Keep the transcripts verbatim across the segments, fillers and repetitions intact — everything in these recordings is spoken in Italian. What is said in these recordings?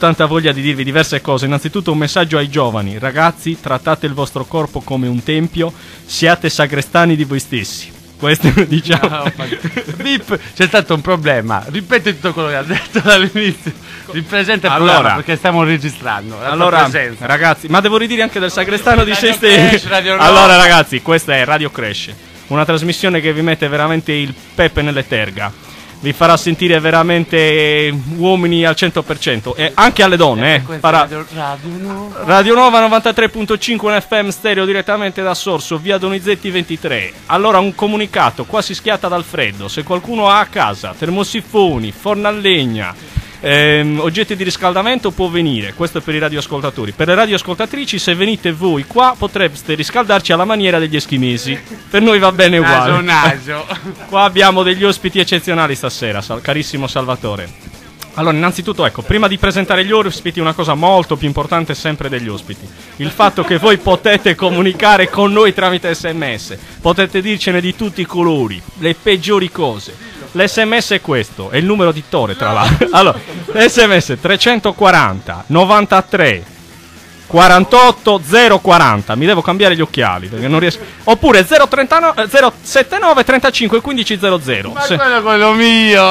tanta voglia di dirvi diverse cose. Innanzitutto un messaggio ai giovani: ragazzi, trattate il vostro corpo come un tempio, siate sagrestani di voi stessi. Questo diciamo. No, Bip, c'è stato un problema. Ripeti tutto quello che ha detto dall'inizio. Ripresenta il allora, programma perché stiamo registrando. Allora, ragazzi, ma devo ridire anche del sagrestano di se stessi. Allora, ragazzi, questa è Radio Crash, una trasmissione che vi mette veramente il pepe nelle terga. Vi farà sentire veramente uomini al cento per cento e anche alle donne. Eh. Farà Radio, Radio Nova. Radio Nova novantatré virgola cinque F M stereo direttamente da Sorso, via Donizetti ventitré. Allora un comunicato, qua si schiatta dal freddo. Se qualcuno ha a casa termosifoni, forno a legna, ehm, oggetti di riscaldamento può venire. Questo è per i radioascoltatori. Per le radioascoltatrici, se venite voi qua potreste riscaldarci alla maniera degli eschimesi. Per noi va bene uguale. Naso, naso. Qua abbiamo degli ospiti eccezionali stasera, sal- carissimo Salvatore. Allora, innanzitutto, ecco, prima di presentare gli ospiti, una cosa molto più importante sempre degli ospiti: il fatto che voi potete comunicare con noi tramite sms, potete dircene di tutti i colori, le peggiori cose. L'S M S è questo, è il numero di Tore, tra l'altro. Allora, l'S M S trecentoquaranta novantatré quarantotto zero quaranta. Mi devo cambiare gli occhiali perché non riesco. Oppure zero trentanove zero settantanove trentacinque quindici zero zero. Ma Se... quello è quello mio.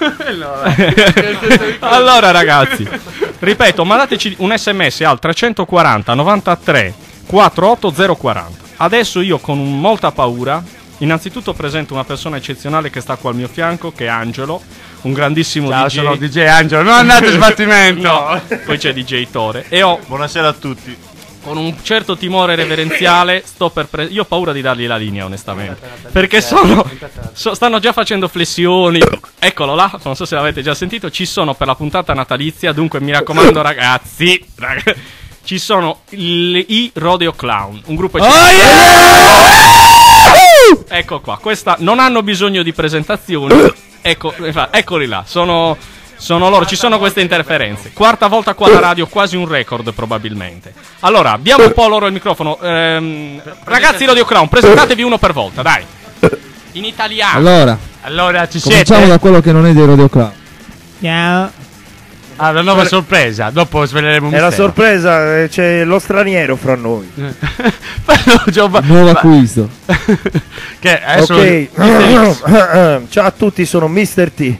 Allora, ragazzi, ripeto, mandateci un sms al trecentoquaranta novantatré quarantotto zero quaranta. Adesso io con molta paura innanzitutto presento una persona eccezionale che sta qua al mio fianco, che è Angelo, un grandissimo Ciao, D J. sono D J Angelo, non andate in sbattimento. No, poi c'è D J Tore. E ho, buonasera a tutti. con un certo timore reverenziale, sto per pre- io ho paura di dargli la linea, onestamente, perché sono, so, stanno già facendo flessioni. Eccolo là, non so se l'avete già sentito. Ci sono per la puntata natalizia, dunque mi raccomando, ragazzi, rag- ci sono il, i Rodeo Clown, un gruppo eccezionale. Oh yeah! Ecco qua, questa non hanno bisogno di presentazioni. Ecco, eccoli là, sono, sono loro, ci sono queste interferenze. Quarta volta qua alla radio, quasi un record probabilmente. Allora, abbiamo un po' loro il microfono. Ehm, ragazzi Radio Clown, presentatevi uno per volta, dai. In italiano. Allora, allora ci cominciamo siete? da quello che non è dei Radio Clown. Ciao. Ah, la nuova sorpresa, dopo sveleremo un È la mistero. sorpresa, eh, c'è lo straniero fra noi. Nuovo acquisto. Che adesso Ok, ciao a tutti, sono mister T.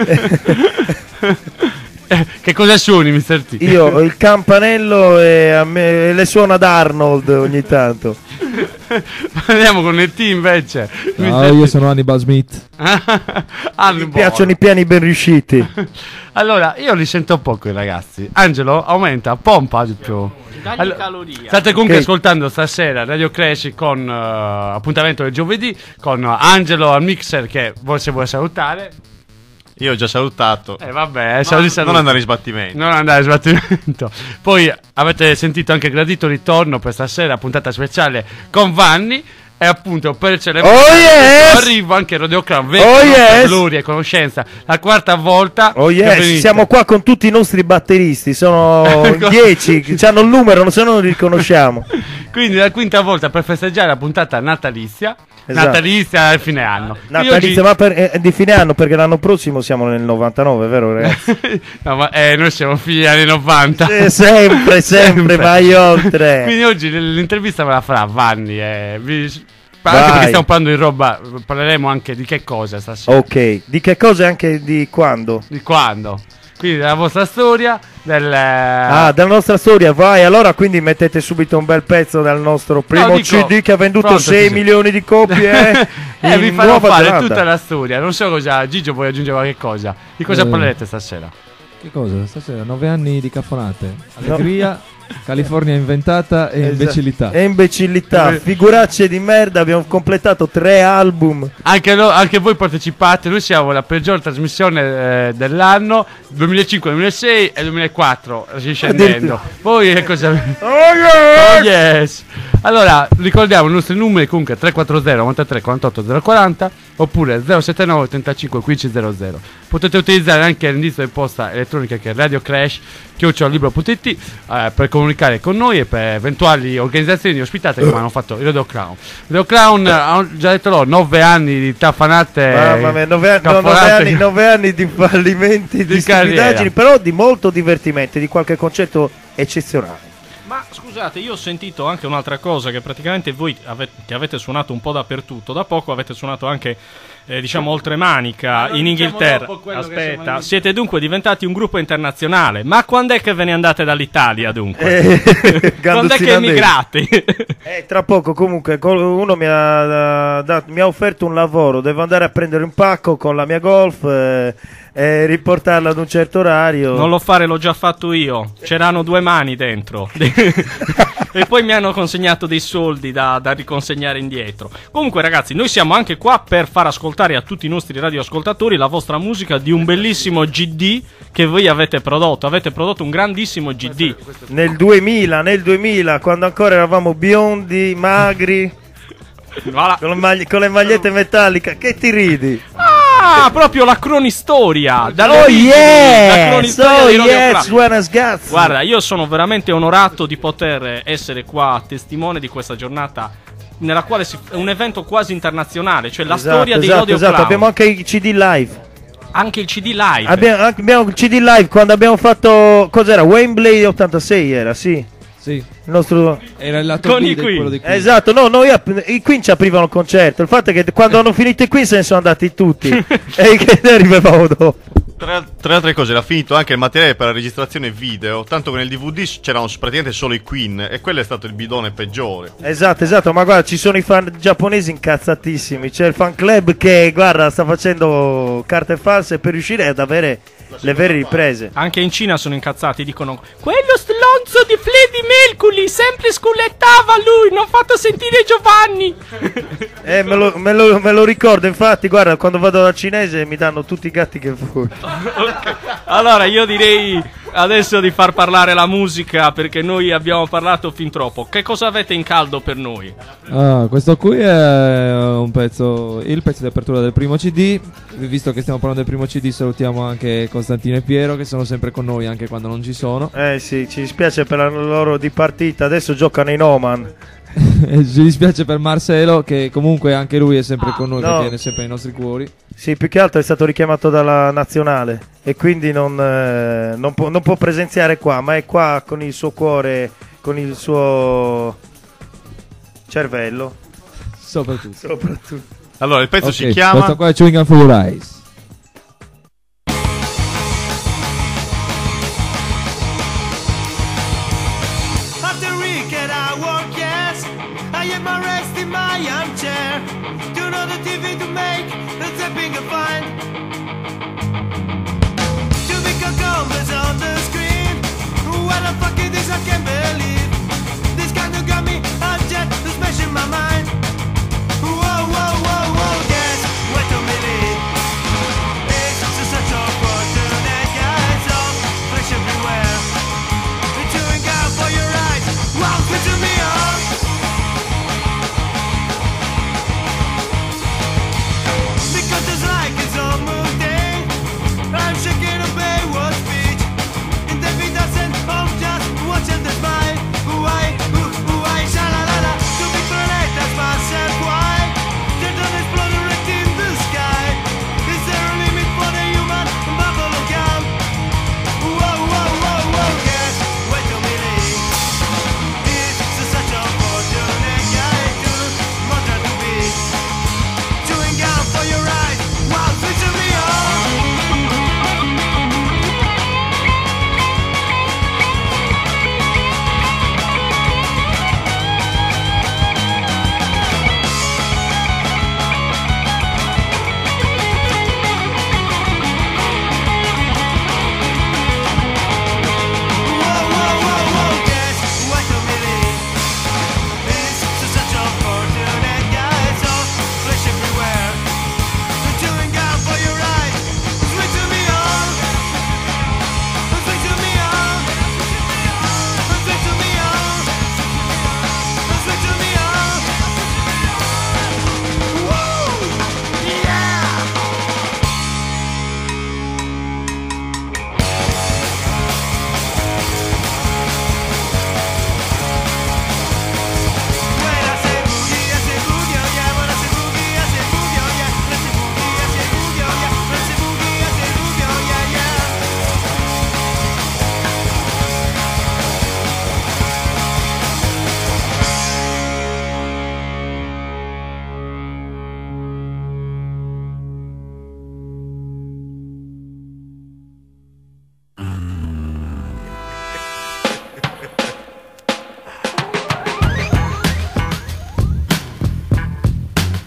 Che cosa suoni, mister T? Io ho il campanello e a me le suona ad Arnold ogni tanto. Andiamo con il T invece. No, io sono Hannibal Smith. Ah, Mi piacciono i piani ben riusciti. Allora, io li sento poco i ragazzi. Angelo, aumenta, pompa di più. Dagli Allora, calorie. state comunque Ok. ascoltando stasera Radio Crash con uh, appuntamento del giovedì con uh, Angelo al mixer che vuole, se vuole salutare. Io ho già salutato. Eh vabbè, eh, No, saluti, saluti. non andare in sbattimento. Non andare in sbattimento. Poi avete sentito anche gradito ritorno per stasera, puntata speciale con Vanni. E appunto per celebrare Oh, yes! arrivo anche Radio Clown, Oh, yes! gloria e conoscenza, la quarta volta. Oh che yes, venite. siamo qua con tutti i nostri batteristi, sono dieci, hanno il numero, se no non li riconosciamo. Quindi la quinta volta per festeggiare la puntata natalizia. Esatto. Natalizia al fine anno. Quindi Natalizia, oggi- ma per, è di fine anno perché l'anno prossimo siamo nel novantanove, vero ragazzi? no, ma eh, noi siamo figli degli anni novanta. Eh, sempre, sempre, vai oltre. Quindi oggi l- l'intervista me la farà Vanni. Eh. Vi- Vai. Anche perché stiamo parlando di roba, parleremo anche di che cosa stasera. Ok, di che cosa e anche di quando? Di quando? Quindi della vostra storia, del... Ah, della nostra storia, vai. Allora quindi mettete subito un bel pezzo dal nostro primo dico, C D che ha venduto pronto, sei sì. milioni di copie. Eh, eh, in vi farò Nuova fare Zelanda. tutta la storia. Non so cosa. Gigio, vuoi aggiungere qualche cosa? Di cosa Eh. parlerete stasera? Che cosa? Stasera nove anni di caffonate. Allegria, California inventata e Esatto. imbecillità. E imbecillità, Eh. figuracce di merda, abbiamo completato tre album. Anche, lo- anche voi partecipate. Noi siamo la peggior trasmissione eh, dell'anno duemilacinque, duemilasei e duemilaquattro. Scendendo. Voi che cosa. Oh yeah! Oh yes! Allora, ricordiamo i nostri numeri comunque tre quattro zero novantatré quarantotto zero quaranta oppure zero sette nove ottantacinque quindici zero zero. Potete utilizzare anche l'indirizzo di posta elettronica che è Radio Crash chiocciola libro punto it eh, per comunicare con noi e per eventuali organizzazioni ospitate come hanno fatto il Radio Clown. Radio Clown, hanno già detto loro, nove anni di tafanate. Mamma mia, nove, anni, no, nove, anni, nove anni di fallimenti, di, di stupidaggini, però di molto divertimento, di qualche concetto eccezionale. Ma scusate, io ho sentito anche un'altra cosa, che praticamente voi avete, che avete suonato un po' dappertutto, da poco avete suonato anche, eh, diciamo, oltre Manica, in Inghilterra. Aspetta, siete dunque diventati un gruppo internazionale, ma quando è che ve ne andate dall'Italia dunque? Eh, quando è che emigrate? eh, tra poco comunque uno mi ha, da, mi ha offerto un lavoro, devo andare a prendere un pacco con la mia Golf eh, e riportarla ad un certo orario. Non lo fare, l'ho già fatto io, c'erano due mani dentro. E poi mi hanno consegnato dei soldi da, da riconsegnare indietro. Comunque ragazzi, noi siamo anche qua per far ascoltare a tutti i nostri radioascoltatori la vostra musica di un bellissimo G D che voi avete prodotto. Avete prodotto un grandissimo G D nel duemila, nel duemila, quando ancora eravamo biondi, magri, voilà. con, le maglie, con le magliette metalliche. Che ti ridi? Ah, proprio la cronistoria. Oh yeah, la cronistoria oh di Radio yeah, Crash. buonas gazzi. Guarda, io sono veramente onorato di poter essere qua testimone di questa giornata nella quale si, è un evento quasi internazionale, cioè la esatto, storia esatto, dei Radio esatto. Clown. Abbiamo anche i C D live. Anche il C D live. Abbiamo, abbiamo il C D live quando abbiamo fatto, cos'era? Wembley ottantasei era, sì. Sì. Il nostro... Era il lato Con B i del- Queen. quello di Queen. Esatto, no, noi ap- i Queen ci aprivano il concerto. Il fatto è che quando hanno finito i Queen se ne sono andati tutti e che ne arrivavamo dopo. Tra, tra le altre cose, era finito anche il materiale per la registrazione video, tanto che nel D V D c'erano praticamente solo i Queen e quello è stato il bidone peggiore. Esatto, esatto, ma guarda, ci sono i fan giapponesi incazzatissimi. C'è il fan club che, guarda, sta facendo carte false per riuscire ad avere le vere riprese. Anche in Cina sono incazzati, dicono: quello stronzo di Freddie Mercury sempre sculettava lui, non ha fatto sentire Giovanni. Eh, me lo, me, lo, me lo ricordo, infatti, guarda, quando vado dal cinese mi danno tutti i gatti che vuoi. Okay. Allora io direi adesso di far parlare la musica, perché noi abbiamo parlato fin troppo. Che cosa avete in caldo per noi? Ah, questo qui è un pezzo, il pezzo di apertura del primo C D. Visto che stiamo parlando del primo C D, salutiamo anche Costantino e Piero che sono sempre con noi anche quando non ci sono. Eh sì, ci dispiace per la loro dipartita, adesso giocano in Oman. E ci dispiace per Marcelo che comunque anche lui è sempre con noi, no. perché è sempre nei nostri cuori. Sì, più che altro è stato richiamato dalla nazionale e quindi non, eh, non, può, non può presenziare qua, ma è qua con il suo cuore, con il suo cervello. Soprattutto. Soprattutto. Allora, il pezzo Ok, si chiama questo qua è Chewing Gum for Your Eyes. After weekend I work, yes. I have my rest in my armchair. Do not the T V to make the zapping a fine. Two big numbers on the screen. What the fuck is this? I can't believe. This kind of got me a jet to smash in my mind. Whoa, whoa, whoa, whoa, yes. Wait a minute. It's such a fortunate guys. All flesh everywhere. Chewing gum for your eyes. Wow, picture me up. Because it's like it's almost day. I'm shaking a Baywatch beach. In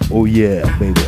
Oh yeah, baby.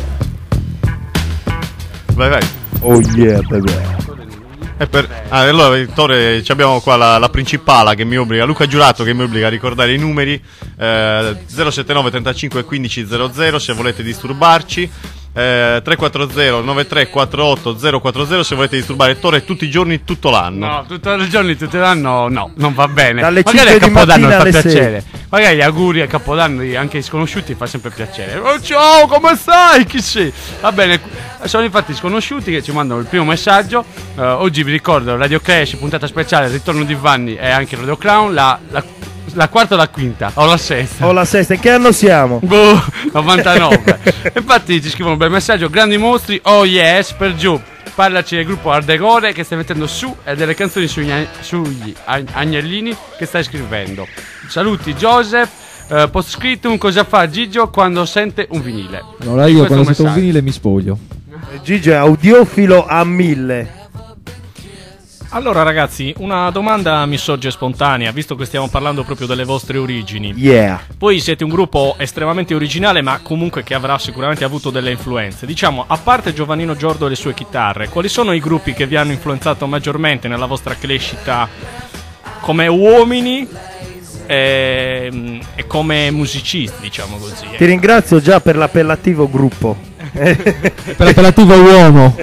Vai, vai. Oh yeah, baby. E per... ah, allora, Vittore, ci abbiamo qua la, la principala che mi obbliga, Luca Giurato, che mi obbliga a ricordare i numeri. eh, zero sette nove trentacinque quindici zero zero se volete disturbarci. Eh, tre quattro zero nove tre quattro otto zero quattro zero se volete disturbare Tore tutti i giorni, tutto l'anno. No, tutti i giorni, tutto l'anno no, non va bene. Dalle Magari a cinque di Capodanno mattina fa alle piacere. Magari gli auguri a Capodanno anche ai sconosciuti fa sempre piacere. Oh, ciao, come stai? Chi sei? Va bene, sono infatti sconosciuti che ci mandano il primo messaggio. Uh, oggi vi ricordo Radio Crash, puntata speciale, ritorno di Vanni e anche Radio Clown, la, la, la quarta o la quinta? O la sesta? O la sesta, in che anno siamo? Boh, novantanove. Infatti ci scrivono un bel messaggio: grandi mostri, oh yes, per giù. Parlaci del gruppo Ardegore che stai mettendo su e delle canzoni sugli, sugli agnellini che stai scrivendo. Saluti Joseph. Uh, post scriptum, cosa fa Gigio quando sente un vinile? Allora io Questo quando sento un messaggio. vinile mi spoglio. Gigio è audiofilo a mille. Allora ragazzi, una domanda mi sorge spontanea, visto che stiamo parlando proprio delle vostre origini. Yeah. Voi siete un gruppo estremamente originale, ma comunque che avrà sicuramente avuto delle influenze. Diciamo, a parte Giovannino Giordo e le sue chitarre, quali sono i gruppi che vi hanno influenzato maggiormente nella vostra crescita come uomini e, e come musicisti, diciamo così? Ti ringrazio già per l'appellativo gruppo. Per l'appellativo uomo.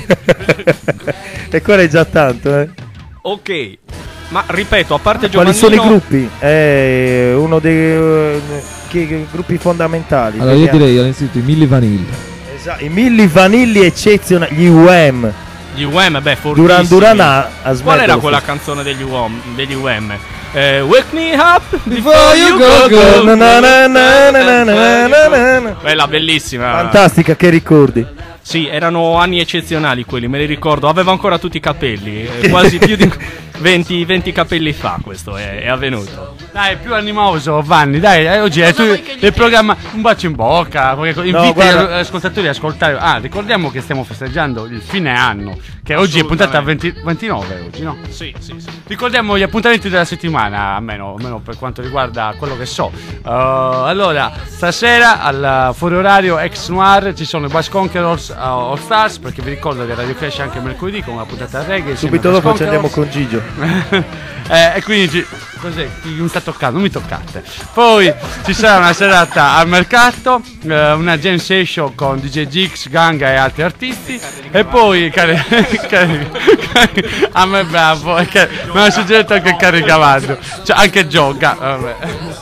E quello è già tanto, eh. Ok, ma ripeto, a parte Quali Giovannino... sono i gruppi? È uno dei eh, che- che- gruppi fondamentali. Allora io Vediamo. direi innanzitutto i Milli Vanilli. Esatto, i Milli Vanilli eccezionali, gli U E M. Gli U E M, beh, fortissimi. Duran Duran ha, ha Qual smesso era lo quella stesso. canzone degli U E M? Degli U E M? Eh, wake me up Before you go, go. Na na na na na na na na na. Bella, bellissima. Fantastica, che ricordi. Sì, erano anni eccezionali quelli, me li ricordo. Avevo ancora tutti i capelli, eh, quasi più di venti, venti capelli fa questo è, è avvenuto. Dai, più animoso, Vanni, dai, eh, oggi è tu, il programma Un bacio in bocca, perché invita guarda. gli ascoltatori ad ascoltare. Ah, ricordiamo che stiamo festeggiando il fine anno, che oggi è puntata venti, ventinove oggi, no? Sì, sì, sì. Ricordiamo gli appuntamenti della settimana, almeno, almeno per quanto riguarda quello che so. Uh, allora, stasera al fuori orario ex noir ci sono i Bass Conquerors uh, All Stars, perché vi ricordo che Radio Crash è anche mercoledì con una puntata reggae. insieme Subito ai Bass dopo ci andiamo Conquerors. con Gigio. Eh, e quindi ci... cos'è? Mi sta toccando, non mi toccate. Poi ci sarà una serata al mercato, eh, una jam session con D J Gix, Ganga e altri artisti. E poi cari... cari... cari- a me bravo, è che mi ha suggerito anche il caricamento, cioè anche gioca. Vabbè.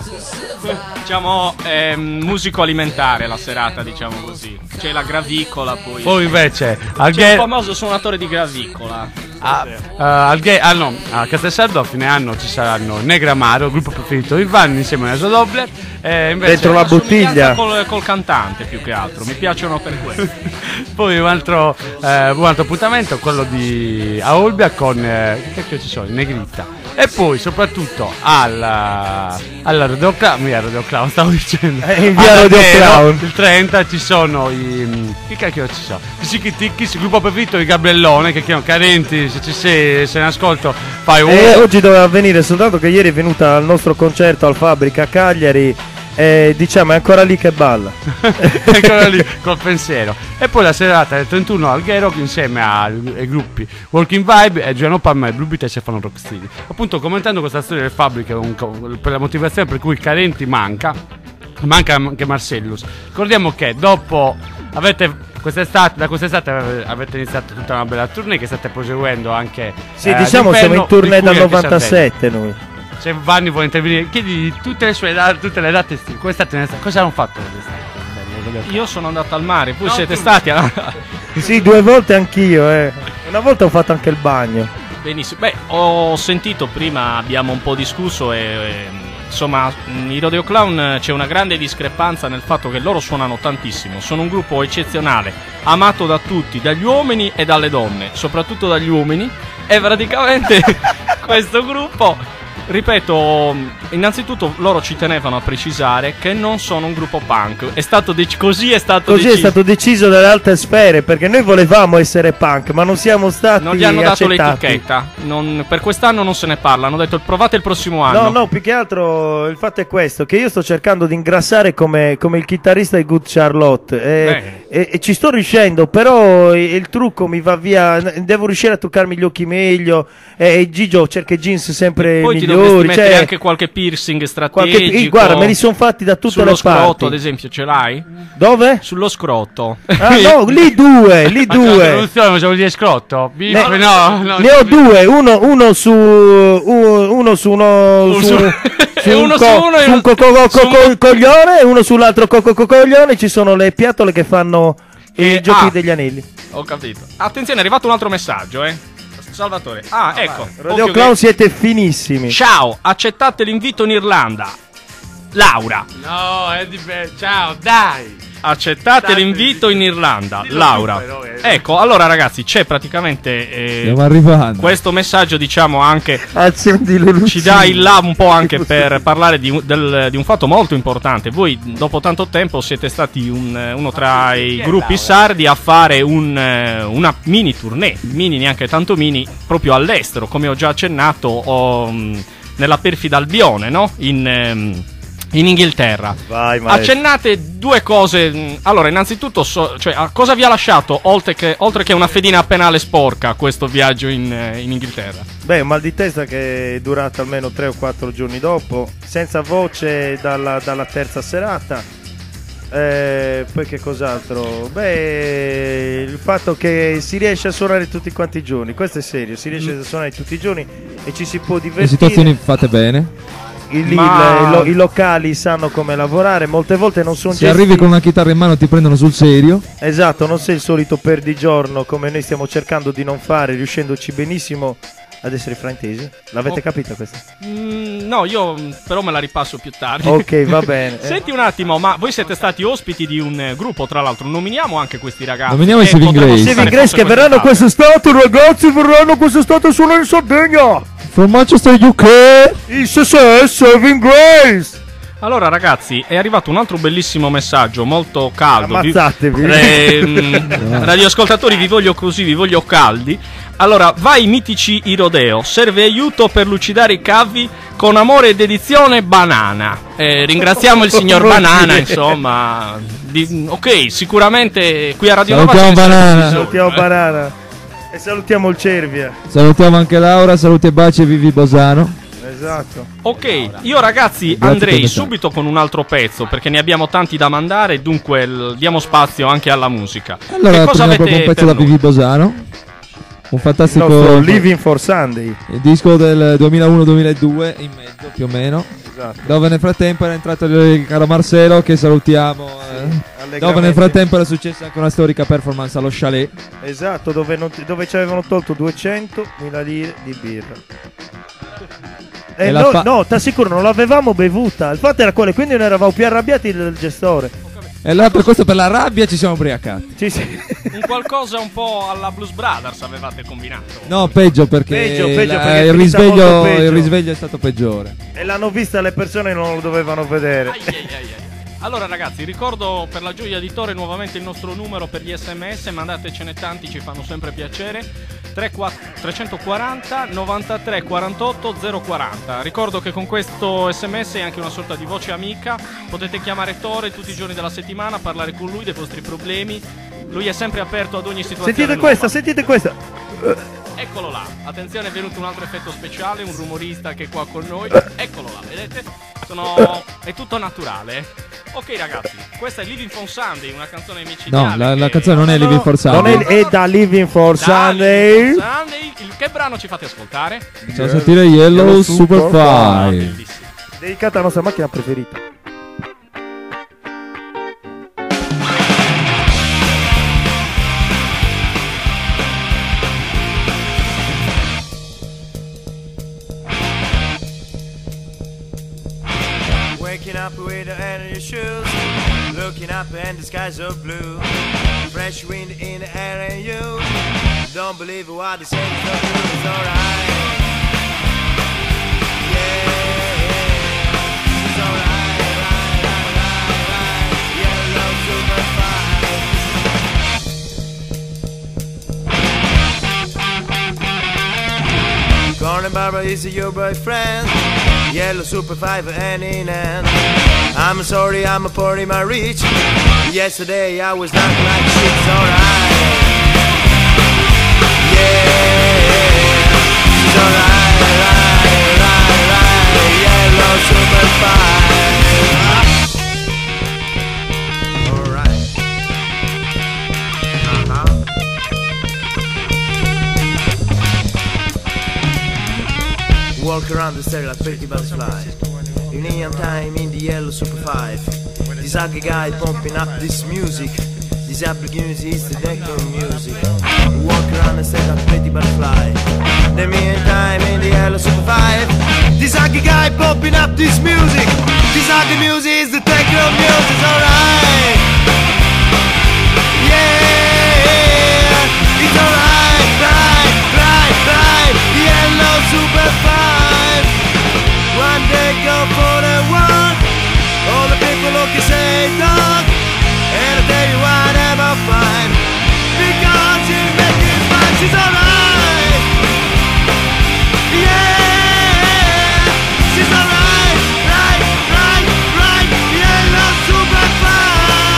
Diciamo ehm, musico alimentare la serata, diciamo così. C'è la gravicola poi. Poi invece al C'è gay... un famoso suonatore di gravicola. Ah, eh, al gay, ah no, a Castelsaldo a fine anno ci saranno Negramaro, il gruppo preferito di Vanni insieme a Naso Doble. E invece Dentro la bottiglia. Col, col cantante più che altro, mi piacciono per quello. poi un altro, eh, un altro appuntamento, quello di a Olbia con eh, che cacchio ci sono? Negrita. E poi soprattutto alla alla Radio Clown, via Radio Clown stavo dicendo. Eh, in via Alla Radio Vero, Clown. il trenta ci sono i che cacchio ci sono? I Sicchi il gruppo preferito di Gabriellone che chiamano Carenti, se ci sei, se ne ascolto fai un E oggi doveva venire, soltanto che ieri è venuta al nostro concerto al Fabbrica a Cagliari. E diciamo è ancora lì che balla. ancora lì col pensiero. E poi la serata del trentuno al Gero insieme ai, ai gruppi Walking Vibe e Giuliano Palma e Blue Beat e Stefano Rocksteady. Appunto commentando questa storia del Fabbrica un co- per la motivazione per cui Carenti manca, manca anche Marcellus. Ricordiamo che dopo avete quest'estate, da quest'estate ave- avete iniziato tutta una bella tournée che state proseguendo anche. Sì, eh, diciamo ad siamo in Inferno, tournée di cui dal anche novantasette noi. Sardegna. Se Vanni vuole intervenire, chiedi tutte le sue date, tutte le date estive. Quest'estate ne sta- cosa hanno fatto quest'estate? Io sono andato al mare, voi No, siete tu- stati a... Sì, due volte anch'io, eh. Una volta ho fatto anche il bagno. Benissimo. Beh, ho sentito prima, abbiamo un po' discusso e, e, insomma, i Rodeo Clown c'è una grande discrepanza nel fatto che loro suonano tantissimo. Sono un gruppo eccezionale, amato da tutti, dagli uomini e dalle donne, soprattutto dagli uomini. E praticamente questo gruppo ripeto, innanzitutto loro ci tenevano a precisare che non sono un gruppo punk. È stato dec- così è stato Così deciso. è stato deciso dalle alte sfere, perché noi volevamo essere punk, ma non siamo stati Non gli hanno dato accettati. l'etichetta. Non- per quest'anno non se ne parla. Hanno detto provate il prossimo anno. No, no, più che altro il fatto è questo, che io sto cercando di ingrassare come, come il chitarrista di Good Charlotte e, e, e ci sto riuscendo, però il, il trucco mi va via, devo riuscire a toccarmi gli occhi meglio e, e Gigio cerca i jeans sempre Poi ti migliori, dovresti mettere cioè, anche qualche piercing qualche, strategico. eh, guarda, me li sono fatti da tutte Sullo le scrotto, parti. ad esempio, ce l'hai? Dove? Sullo scrotto. Ah no, lì due, lì Ma la due. traduzione facciamo di scrotto? Ne, No, no, no, ne ho due, uno, uno su uno, uno su uno su, su e un uno co- su uno e su un uno- co- co- su co- un- co- coglione e uno sull'altro co- co- co- coglione. Ci sono le piattole che fanno i Eh, giochi ah. degli anelli. Ho capito. Attenzione, è arrivato un altro messaggio, eh. Salvatore. Ah, ecco. Radio Occhio Clown che- siete finissimi. Ciao, accettate l'invito in Irlanda. Laura. No, è di be- ciao, dai. Accettate Dai, l'invito in Irlanda. dillo Laura. tu, però, eh. Ecco, allora ragazzi, c'è praticamente eh, Stiamo arrivando. questo messaggio, diciamo anche Accendi le luci. ci dà il là un po' anche per parlare di, un- del- di un fatto molto importante. Voi dopo tanto tempo siete stati un- uno tra i gruppi sardi a fare un, eh, una mini tournée, mini neanche tanto mini, proprio all'estero, come ho già accennato o, mh, nella perfida Albione, no? In, ehm, in Inghilterra. Vai, maestro. Accennate due cose. mh, Allora, innanzitutto, so- cioè, a cosa vi ha lasciato, oltre che, oltre che una fedina a penale sporca, questo viaggio in, eh, in Inghilterra? Beh, un mal di testa che è durata almeno tre o quattro giorni dopo, senza voce dalla, dalla terza serata. Eh, poi che cos'altro? Beh, il fatto che si riesce a suonare tutti quanti i giorni, questo è serio, si riesce a suonare tutti i giorni e ci si può Le divertire. situazioni fatte bene. I, lì, Ma- il- i lo- i locali sanno come lavorare, molte volte non sono Se arrivi con una chitarra in mano ti prendono sul serio. Esatto, non sei il solito perdigiorno come noi stiamo cercando di non fare, riuscendoci benissimo ad essere fraintesi. L'avete Oh. capito questa? Mm, no, io mm, però me la ripasso più tardi. Ok, va bene. Eh. Senti un attimo, ma voi siete stati ospiti di un eh, gruppo, tra l'altro. Nominiamo anche questi ragazzi. Nominiamo i che Saving potrebbero Grace. stare Saving Grace forse che verranno quest'estate. quest'estate, ragazzi, verranno quest'estate a suonare in Sardegna. From Manchester U K. Il S S Saving Grace. Allora, ragazzi, è arrivato un altro bellissimo messaggio, molto caldo. Vi- Ammazzatevi. Eh, mm, radioascoltatori, vi voglio così, vi voglio caldi. Allora, vai mitici Irodeo, serve aiuto per lucidare i cavi con amore e dedizione Banana. Eh, ringraziamo il signor Banana, insomma. Di- ok, sicuramente qui a Radio Nova Salutiamo ce ne sarebbe Banana. bisogno, Salutiamo eh. Banana. E salutiamo il Cervia. Salutiamo anche Laura, saluti e baci e Vivi Bosano. Esatto. Ok, io ragazzi Grazie per andrei il subito con un altro pezzo perché ne abbiamo tanti da mandare, dunque l- diamo spazio anche alla musica. Allora che cosa prendiamo avete proprio un pezzo per da noi? Vivi Bosano. Un Il fantastico nostro Living for Sunday. il disco del duemilauno duemiladue in mezzo più o meno. Esatto. Dove nel frattempo era entrato il caro Marcelo che salutiamo. eh. Dove nel Allegramente. frattempo era successa anche una storica performance allo chalet. Esatto, dove, non ti- dove ci avevano tolto duecentomila lire di birra. E Eh, la no, fa- no, ti assicuro, non l'avevamo bevuta. Il fatto era quello, quindi noi eravamo più arrabbiati del gestore. E allora per questo per la rabbia ci siamo ubriacati. Sì, sì. Un qualcosa un po' alla Blues Brothers avevate combinato. No, peggio perché, Peggio, peggio la- perché è il, finita molto risveglio, peggio. il risveglio è stato peggiore. E l'hanno vista le persone e non lo dovevano vedere. Ai, ai, ai, ai. Allora ragazzi, ricordo per la gioia di Tore nuovamente il nostro numero per gli sms, mandatecene tanti, ci fanno sempre piacere. tre quattro trecentoquaranta novantatré quarantotto zero quaranta. Ricordo che con questo sms è anche una sorta di voce amica, potete chiamare Tore tutti i giorni della settimana, parlare con lui dei vostri problemi. Lui è sempre aperto ad ogni situazione. Sentite nuova. questa, sentite questa. Eccolo là, attenzione, è venuto un altro effetto speciale, un rumorista che è qua con noi. Eccolo là, vedete? Sono... è tutto naturale. Ok ragazzi, questa è Living for Sunday, una canzone micidiale. No, la, la che- canzone non è No, Living for non Sunday. è, è da Living for Da Sunday. Living for Sunday. Il- Che brano ci fate ascoltare? Facciamo sentire Yellow Yellow Superfly. Ah, bellissimo. Dedicata alla nostra macchina preferita. Waking up with the air in your shoes, looking up and the skies are blue. Fresh wind in the air and you don't believe what they say, it's not true, it's alright. Yeah. Ronnie Barber is your boyfriend. Yellow Super five and in hand. I'm sorry, I'm a poor in my reach. Yesterday I was not like shit's alright. Yeah, she's alright, right, right, right. Yellow Super five. Alright. Uh-huh. Walk around the stair like pretty butterfly. In neon time in the yellow Super five. This ugly guy pumping up this music. This ugly music is the techno music. Walk around the stair like pretty butterfly. The meantime in the yellow Super five. This ugly guy pumping up this music. This ugly music is the techno music. Alright. Yeah, it's alright, right, right, right. Yellow Super five. One day go for the one. All the people look and say dog. And I tell you I never find. Because she make it fun, she's alright. Yeah, she's alright, right, right, right. Yellow Super five.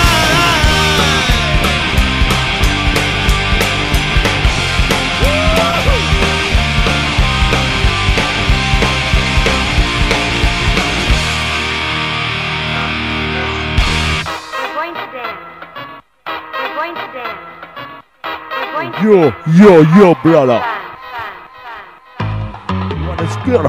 Yo, yo, yo, brother. What is good?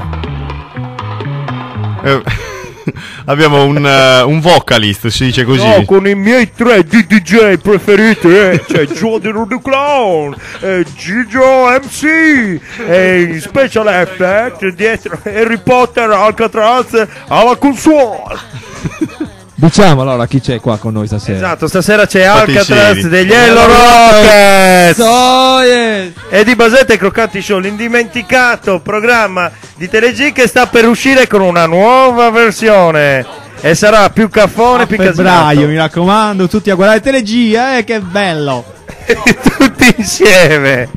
Eh, abbiamo un, uh, un vocalist, si dice così. No, con i miei tre D J preferiti, eh. C'è Jordan the Clown, e Gigio M C, e Special Effect dietro Harry Potter, Alcatraz alla console. Diciamo allora chi c'è qua con noi stasera. Esatto, stasera c'è Fatti Alcatraz seri. degli Yellow Rockets. Oh, yes. E di Basetta e Croccanti Show, l'indimenticato programma di TeleG che sta per uscire con una nuova versione. E sarà più caffone, A più febbraio, casinato. mi raccomando, tutti a guardare TeleG, eh, che bello. Tutti insieme.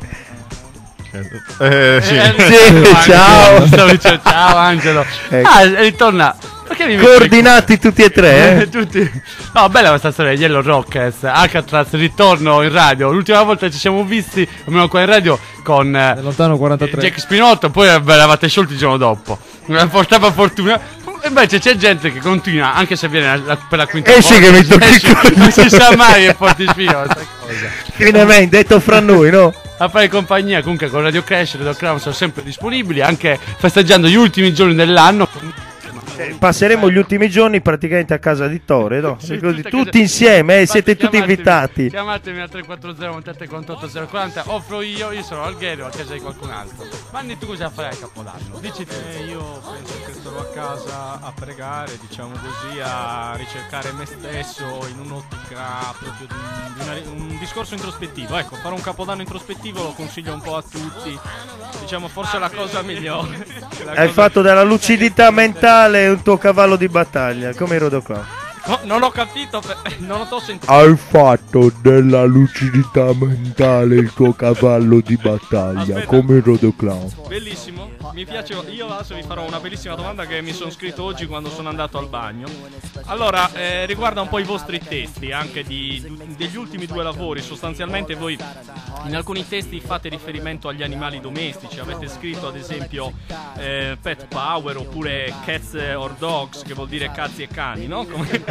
Eh, sì. Sì, ciao. Stavo dicendo, ciao Angelo. Ecco. Ah, ritorna. Perché mi metti- Coordinati tutti e tre, eh? Tutti. No, bella questa storia, Yellow Rockets, Alcatraz, ritorno in radio. L'ultima volta ci siamo visti, almeno qua in radio, con eh, Nel lontano quarantatré. Jack Spinotto, poi ve l'avete sciolti il giorno dopo. Una portava fortuna. Invece c'è gente che continua, anche se viene la- la- per la quinta Eh volta. sì che mi tocchi Eh il sì, coglione. non si sa mai che porti spino questa cosa. Finemente, detto fra noi, no? A fare compagnia comunque con Radio Crash, Radio Crown sono sempre disponibili, anche festeggiando gli ultimi giorni dell'anno. Eh, passeremo gli ultimi giorni praticamente a casa di Tore, no? Sì, Così, tutte a tutti casa- insieme, eh, siete Infatti, tutti chiamatemi- invitati. Chiamatemi al tre quattro zero novantatré quarantotto zero quaranta. Offro io, io sono Alghero a casa di qualcun altro. Manni, tu cosa farai a Capodanno? Dici tu. Eh, io penso che starò a casa a pregare, diciamo così, a ricercare me stesso in un'ottica proprio di, di una- un discorso introspettivo. Ecco, fare un capodanno introspettivo lo consiglio un po' a tutti. Diciamo, forse è la cosa migliore. La Hai cosa- fatto della lucidità mentale un tuo cavallo di battaglia, come il Rodoclan. No, non ho capito, per- non ho sentito. Hai fatto della lucidità mentale il tuo cavallo di battaglia, Aspetta. come il Rodoclown. Bellissimo, mi piace. Io adesso vi farò una bellissima domanda che mi sono scritto oggi quando sono andato al bagno. Allora, eh, riguarda un po' i vostri testi, anche di, degli ultimi due lavori. Sostanzialmente voi in alcuni testi fate riferimento agli animali domestici. Avete scritto ad esempio eh, Pet Power oppure Cats or Dogs, che vuol dire cazzi e cani, no? Come-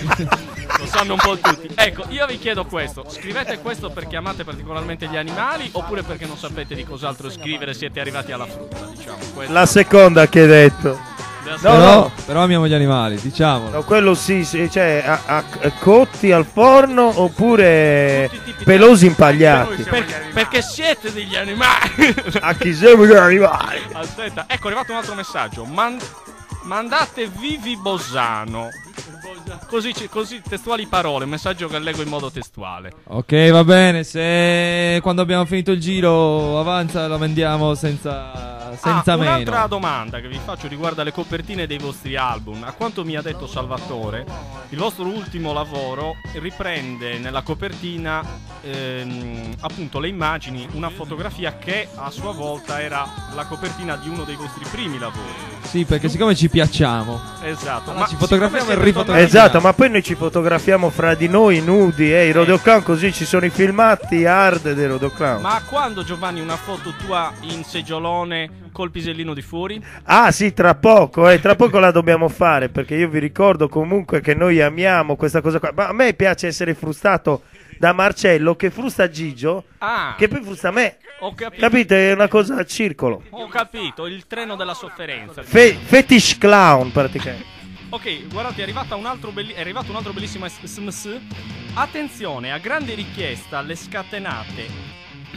lo sanno un po' tutti. Ecco, io vi chiedo questo: scrivete questo perché amate particolarmente gli animali oppure perché non sapete di cos'altro scrivere, siete arrivati alla frutta, diciamo. Questo- La seconda che hai detto. No, Però, no, però amiamo gli animali, diciamo. no, quello sì, sì, cioè a, a- a cotti al forno oppure Tutti i tipi- pelosi Noi impagliati. siamo- Per- perché siete degli animali. A chi siamo gli animali? Aspetta, ecco, è arrivato un altro messaggio. Man- mandate Vivi Bosano. Così, ci- così testuali parole, un messaggio che leggo in modo testuale. Ok, va bene. Se quando abbiamo finito il giro avanza, la mandiamo senza, senza ah, meno. un'altra domanda che vi faccio riguarda le copertine dei vostri album. A quanto mi ha detto Salvatore, il vostro ultimo lavoro riprende nella copertina ehm, appunto le immagini, una fotografia che a sua volta era la copertina di uno dei vostri primi lavori. Sì, perché siccome ci piacciamo, Esatto, ma ci fotografiamo siccome e siete rifotografiamo. Esatto, ma poi noi ci fotografiamo fra di noi nudi, eh, i Rodeo Clown, così ci sono i filmati hard dei Rodeo Clown. Ma quando, Giovanni, una foto tua in seggiolone col pisellino di fuori? Ah sì, tra poco, eh, tra poco la dobbiamo fare, perché io vi ricordo comunque che noi amiamo questa cosa qua. Ma a me piace essere frustato da Marcello che frusta Gigio, Ah, che poi frusta me. ho capito. Capite? È una cosa a circolo. Ho capito, il treno della sofferenza. Fe- fetish clown praticamente. Ok, guardate, è, arrivata un altro belli- è arrivato un altro bellissimo S M S. Attenzione, a grande richiesta alle scatenate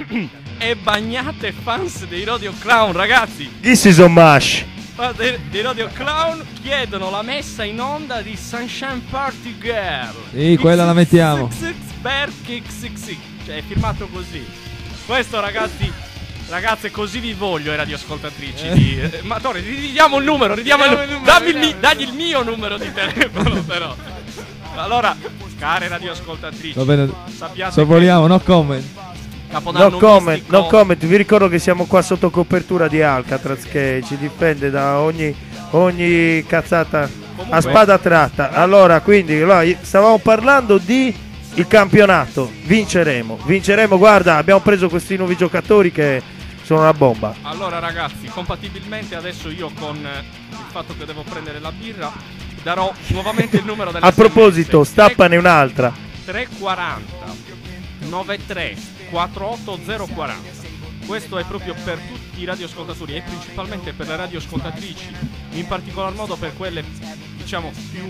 e bagnate fans dei Rodeo Clown, ragazzi. This is a mash. Ah, Dei, dei Rodeo Clown chiedono la messa in onda di Sunshine Party Girl. Sì, quella la mettiamo. X X X Bear Kick X X. Cioè, è firmato così. Questo, ragazzi, ragazze, così vi voglio, eh, radioascoltatrici. Di, eh, ma Tore, ridiamo il numero, ridiamo il numero. Dammi il mi- dagli il mio numero di telefono, però. Allora, care radioascoltatrici, Va bene, sappiate sorvoliamo, no comment. che Capodanno No comment, mistico- no comment. Vi ricordo che siamo qua sotto copertura di Alcatraz che ci difende da ogni, ogni cazzata Comunque- a spada tratta. Allora, quindi, allora, stavamo parlando di il campionato. Vinceremo, vinceremo. Guarda, abbiamo preso questi nuovi giocatori che sono una bomba. Allora, ragazzi, compatibilmente adesso io con eh, il fatto che devo prendere la birra, darò nuovamente il numero della A proposito, stappane un'altra. trecentoquaranta novantatré quarantotto zero quaranta. Questo è proprio per tutti i radioascoltatori e principalmente per le radioascoltatrici, in particolar modo per quelle, diciamo, più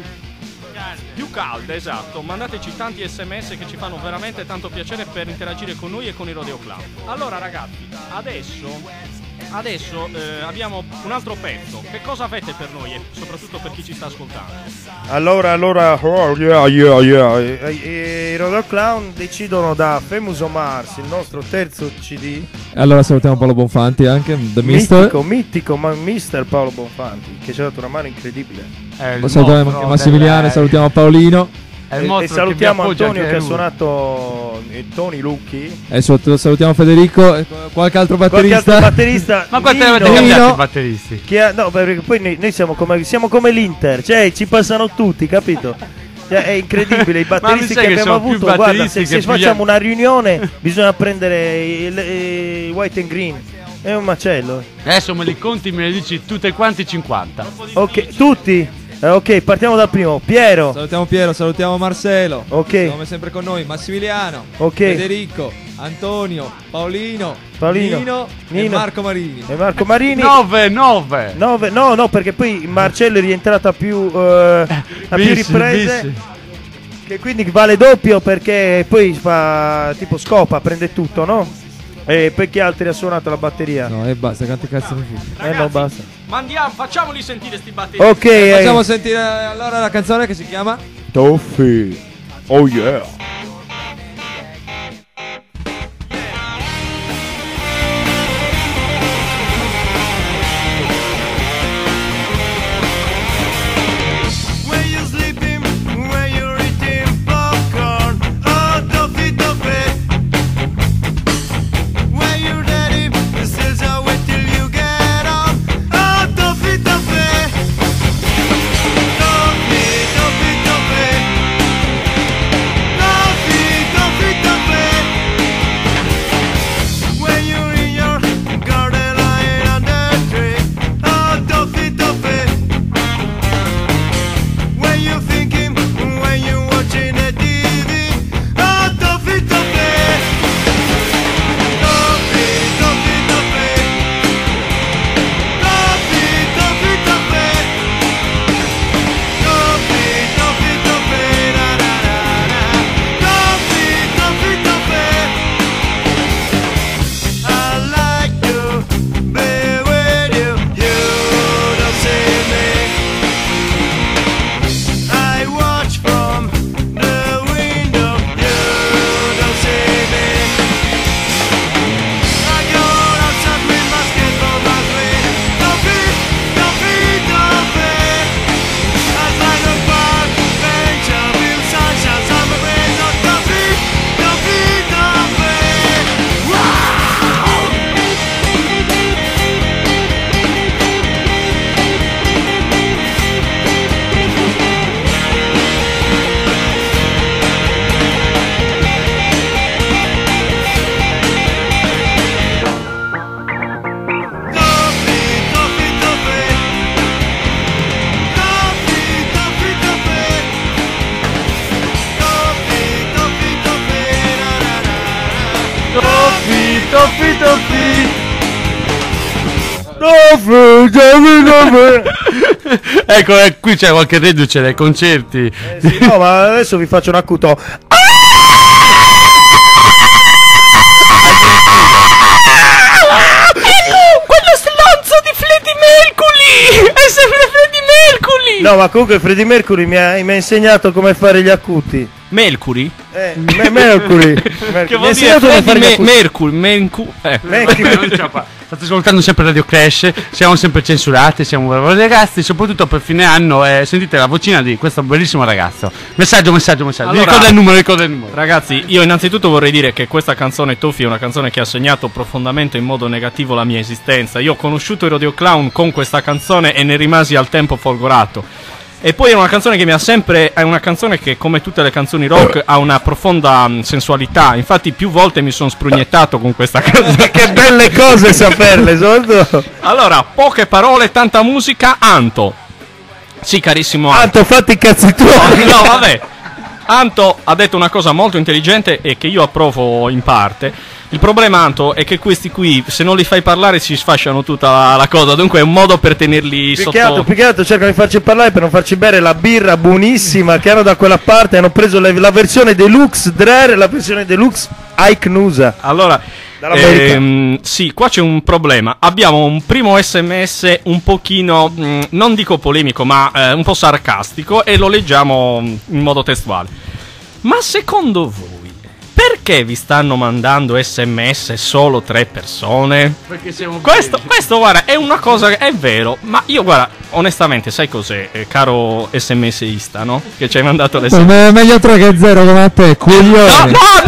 più calde, esatto. Mandateci tanti sms che ci fanno veramente tanto piacere per interagire con noi e con i Rodeo Clown. Allora, ragazzi, adesso Adesso eh, abbiamo un altro pezzo. Che cosa avete per noi e soprattutto per chi ci sta ascoltando? Allora, allora, oh, yeah, yeah, yeah. I, i, i Rodeo Clown decidono da Famous on Mars, il nostro terzo C D. E allora salutiamo Paolo Bonfanti anche, The Mister. Mitico, mitico, ma mister Paolo Bonfanti, che ci ha dato una mano incredibile. È il Salutiamo mostro anche Massimiliano, del- salutiamo Paolino. è il E, mostro e che salutiamo vi appoggia Antonio anche che ha lui. suonato eh, Tony Lucchi. E sotto- salutiamo Federico e qualche altro Qualche batterista. altro batterista. Ma quanti ne Nino, avete cambiati Nino. i batteristi? che ha- no, perché poi noi, noi siamo, come, siamo come l'Inter, cioè ci passano tutti, capito? Cioè, è incredibile, i batteristi sai che che abbiamo sono più avuto. Guarda, batteristi se, che se più gli- facciamo una riunione bisogna prendere il, il white and green. È un macello. Adesso me li conti, me li dici tutte quanti cinquanta. Ok, tutti. Eh, ok, partiamo dal primo. Piero. Salutiamo Piero, salutiamo Marcello. Ok. Come sempre con noi, Massimiliano, Ok. Federico, Antonio, Paolino, Paolino, Nino, e Nino. Marco Marini. E Marco Marini. nove, nove. Nove- no, no, perché poi Marcello è rientrato a più, eh, a più Bissi, riprese. bissi. Che quindi vale doppio perché poi fa tipo scopa, prende tutto, no? E poi chi altri ha suonato la batteria? No, e basta, quanti cazzo ne fu? Eh no, basta. Mandiamo, facciamoli sentire sti batteristi. Ok, eh. Facciamo sentire allora la canzone che si chiama Toffee. Oh yeah. When you're sleeping, when you're eating popcorn, oh toffee toffee. When you're ready, the sails are wait till you get on, oh toffee toffee. Toffee, toffee, toffee. Ecco, eh, qui c'è qualche reduce dai concerti. Eh, sì, no, ma adesso vi faccio un acuto. Quello stronzo di Freddie Mercury! È sempre Freddie Mercury! No, ma comunque Freddie Mercury mi ha, mi ha insegnato come fare gli acuti. Mercury? Eh, me- Mercury. Che Mi vuol ha dire insegnato come fare Freddie gli Me- acuti. Mercury? Mencu- eh. Mercury. State ascoltando sempre Radio Crash, siamo sempre censurati, siamo bravi ragazzi, soprattutto per fine anno eh, sentite la vocina di questo bellissimo ragazzo. Messaggio, messaggio, messaggio. Allora- ricorda il numero, ricorda il numero. Ragazzi, io innanzitutto vorrei dire che questa canzone Toffi è una canzone che ha segnato profondamente in modo negativo la mia esistenza. Io ho conosciuto i Rodeo Clown con questa canzone e ne rimasi al tempo folgorato. E poi è una canzone che mi ha sempre. È una canzone che, come tutte le canzoni rock, ha una profonda mh, sensualità. Infatti, più volte mi sono sprugnettato con questa canzone. Che belle cose saperle, soprattutto. Allora, poche parole, tanta musica. Anto. Sì, carissimo Anto. Tanto fatti i cazzi tuoi. No, vabbè. Anto ha detto una cosa molto intelligente e che io approvo in parte. Il problema, Anto, è che questi qui, se non li fai parlare, si sfasciano tutta la, la cosa. Dunque è un modo per tenerli Più sotto. che altro, più che altro cercano di farci parlare per non farci bere la birra buonissima che hanno da quella parte. Hanno preso le- la versione deluxe Drer e la versione deluxe Ike Nusa. Allora, Dall'America. ehm, sì, qua c'è un problema. Abbiamo un primo sms un pochino, mh, non dico polemico, ma eh, un po' sarcastico e lo leggiamo mh, in modo testuale. Ma secondo voi, perché vi stanno mandando sms solo tre persone? Perché siamo Questo, questo, guarda, è una cosa che è vero, ma io, guarda, onestamente, sai cos'è, eh, caro smsista, no? Che ci hai mandato l'sms. Me- meglio tre che zero come a te, No, coglione. no,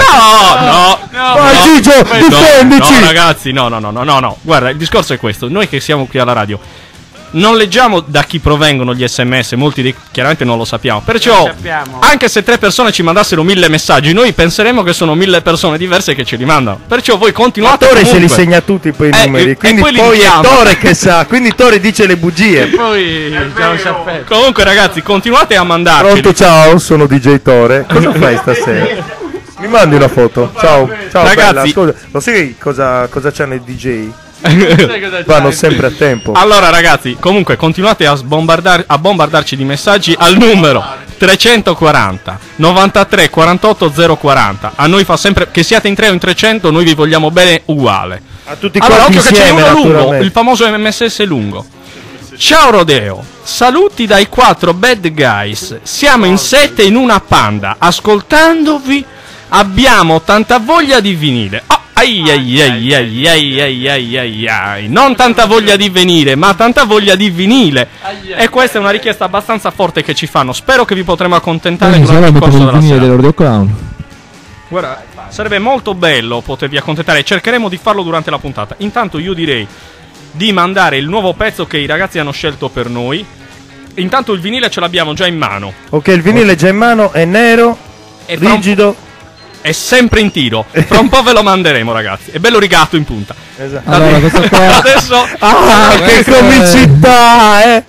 no, no, no, Vai, no, Gigio, no, difendici! no, ragazzi, no, no, no, no, no, no. Guarda, il discorso è questo. Noi che siamo qui alla radio non leggiamo da chi provengono gli sms, molti di, chiaramente non lo sappiamo. Perciò, sappiamo. anche se tre persone ci mandassero mille messaggi, noi penseremo che sono mille persone diverse che ce li mandano. Perciò voi Ma continuate Tore se li comunque. segna tutti poi i Eh, numeri. e- Quindi e poi li poi è chiama. Tore che sa. Quindi Tore dice le bugie. Poi siamo saperi. Comunque, ragazzi, continuate a mandarci. Pronto, ciao, sono D J Tore. Cosa fai stasera? Mi mandi una foto. Ciao, ciao, Ragazzi. bella. Ascolta, lo sai cosa, cosa c'hanno i D J? Sai cosa Vanno c'hai? sempre a tempo. Allora, ragazzi, comunque continuate a, sbombardar- a bombardarci di messaggi al numero trecentoquaranta novantatré quarantotto zero quaranta. A noi fa sempre che siate in tre o in trecento, noi vi vogliamo bene uguale. A tutti Allora, quanti occhio che c'è insieme, uno lungo, naturalmente. il famoso M S S lungo. Ciao Rodeo, saluti dai quattro bad guys. Siamo in sette in una panda, ascoltandovi. Abbiamo tanta voglia di vinile. Oh, ai ai ai ai ai ai ai ai ai. Non tanta voglia di venire, ma tanta voglia di vinile. E questa è una richiesta abbastanza forte che ci fanno. Spero che vi potremo accontentare durante il corso della sera. Rodeo Clown. Guarda, sarebbe molto bello potervi accontentare. Cercheremo di farlo durante la puntata. Intanto io direi di mandare il nuovo pezzo che i ragazzi hanno scelto per noi. Intanto il vinile ce l'abbiamo già in mano. Ok, il vinile è già in mano, è nero, E fra un- rigido. È sempre in tiro. Fra un po' ve lo manderemo, ragazzi. È bello rigato in punta. Esatto. Allora, questo qua. Adesso. Ah, che Questo è- comicità, eh!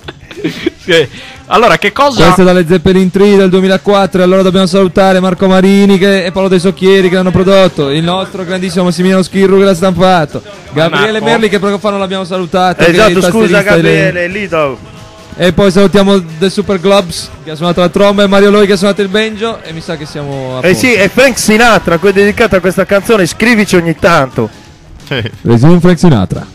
Sì. Allora, che cosa. Questo è dalle Zeppelin tre del duemilaquattro. E allora dobbiamo salutare Marco Marini che- e Paolo De Socchieri che l'hanno prodotto. Il nostro grandissimo Massimiliano Schirru che l'ha stampato. Gabriele Marco. Merli che proprio fa non l'abbiamo salutato. che è il Esatto, scusa tastierista delle- Gabriele, Lido. E poi salutiamo The Super Globs che ha suonato la tromba e Mario Loi che ha suonato il banjo. E mi sa che siamo a Eh posto. sì, è Frank Sinatra, qui è dedicato a questa canzone, scrivici ogni tanto. Sì. Resume Frank Sinatra.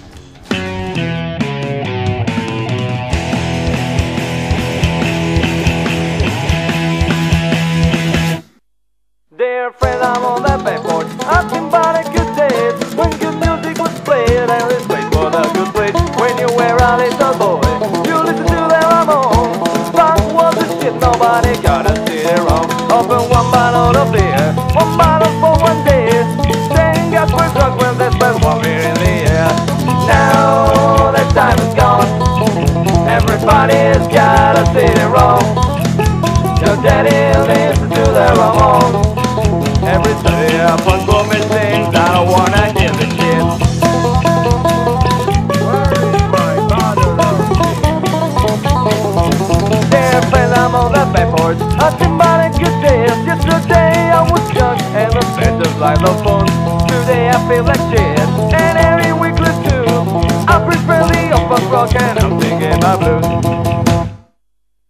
Dear friend, I'm on that backboard. I've been about a good days when good music was played. And this place was a good place when you were a little boy. You listen to the Ramones. Funk was the shit, nobody got to sit around. Open one bottle of beer, one bottle for one day. Then got for drunk when there's best one beer in the air. Now that time is gone. Everybody's got to sit around. Your daddy listens to the Ramones. Every day a punk woman sings, I don't wanna hear the shit. Dear friend, I'm on the backboard. I've been about a good days. Yesterday I was young and the best of life was fun. Today I feel like shit, and every week too. I prefer the old punk rock and I'm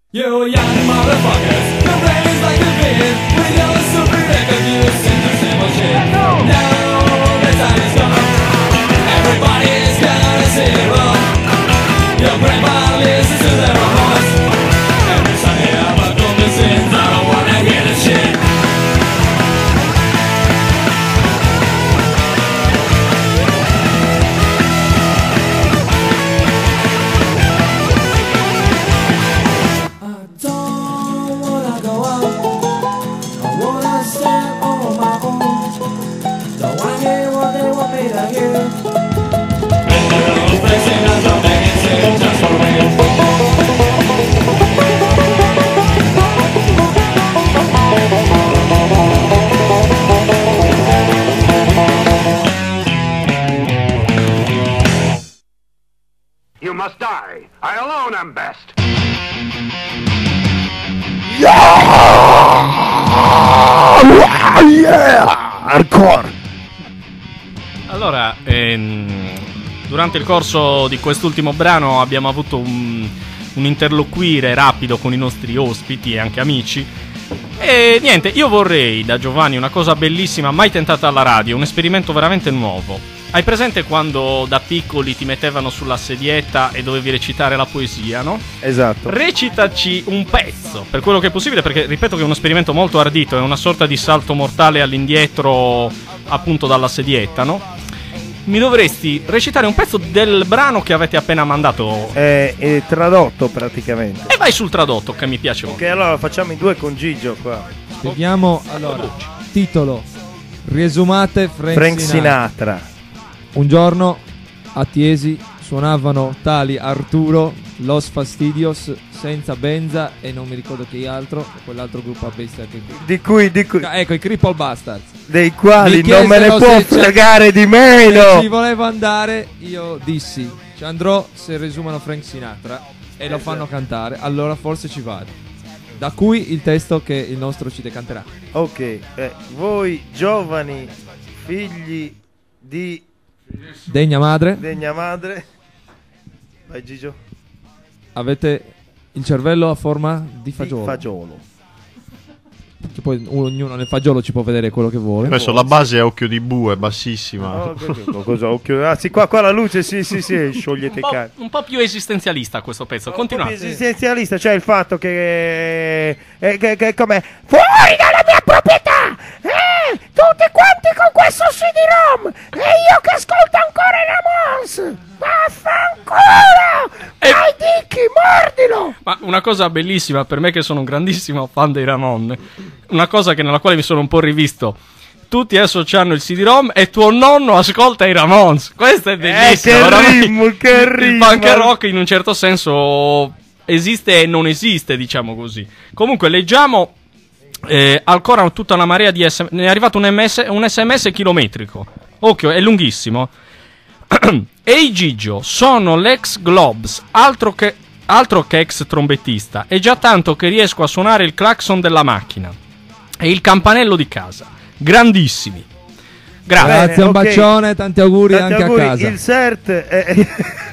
You young motherfuckers, your brain is like a bin with your super record, you listen to same old shit. Now the time is gone, everybody is gonna see it wrong. Your grandma listens to their remorse. Every Sunday I'm a golden sins, I don't wanna hear the shit. You must die. I alone am best. Yeah! Yeah! Hardcore! Allora, ehm, durante il corso di quest'ultimo brano abbiamo avuto un, un interloquire rapido con i nostri ospiti e anche amici. E niente, io vorrei da Giovanni una cosa bellissima, mai tentata alla radio, un esperimento veramente nuovo. Hai presente quando da piccoli ti mettevano sulla sedietta e dovevi recitare la poesia, no? Esatto. Recitaci un pezzo, per quello che è possibile, perché ripeto che è uno esperimento molto ardito, è una sorta di salto mortale all'indietro appunto dalla sedietta, no? Mi dovresti recitare un pezzo del brano che avete appena mandato. È, è tradotto praticamente. E vai sul tradotto, che mi piace molto. Ok, allora facciamo i due con Gigio qua. Spieghiamo, allora, titolo: riesumate Frank, Frank Sinatra. Sinatra. Un giorno a Tiesi suonavano tali Arturo, Los Fastidios, Senza Benza e non mi ricordo che altro, quell'altro gruppo a bestia che Di cui, di cui, ecco, i Cripple Bastards, dei quali Mi non me ne chiesero può se c'è- fregare di se meno. ci volevo andare. Io dissi ci andrò se risumano Frank Sinatra e lo fanno cantare, allora forse ci vado. Da cui il testo che il nostro ci decanterà. Ok, eh, voi giovani figli di Degna madre, degna madre. Vai Gigio. avete il cervello a forma di fagiolo, Di fagiolo. che poi ognuno nel fagiolo ci può vedere quello che vuole. Adesso la base è occhio di bue, è bassissima. Oh, che- che- cosa, occhio. Ah, sì, qua, qua la luce, sì, sì, sì, sciogliete Un i po', cani. un po' più esistenzialista questo pezzo, continuate. Esistenzialista, cioè il fatto che, eh, che, che come fuori dalla mia proprietà, eh, tutti quanti con questo C D ROM e io che ascolto ancora i Ramones, vaffanculo, dai Dicky, mordilo. Ma una cosa bellissima per me, che sono un grandissimo fan dei Ramon, una cosa che nella quale mi sono un po' rivisto: tutti adesso hanno il C D ROM e tuo nonno ascolta i Ramones. Questo è bellissimo. che veramente. ritmo, che Il ritmo. punk rock in un certo senso esiste e non esiste, diciamo così. Comunque leggiamo eh, ancora tutta una marea di sms. Ne è arrivato un, M S, un S M S chilometrico. Occhio, è lunghissimo. Ehi Gigio, sono l'ex Globs, altro che, altro che ex trombettista. È già tanto che riesco a suonare il clacson della macchina e il campanello di casa. Grandissimi. Grazie. Bene, Grazie, un ok. bacione, tanti auguri Tanti anche auguri. a casa. Il C E R T è,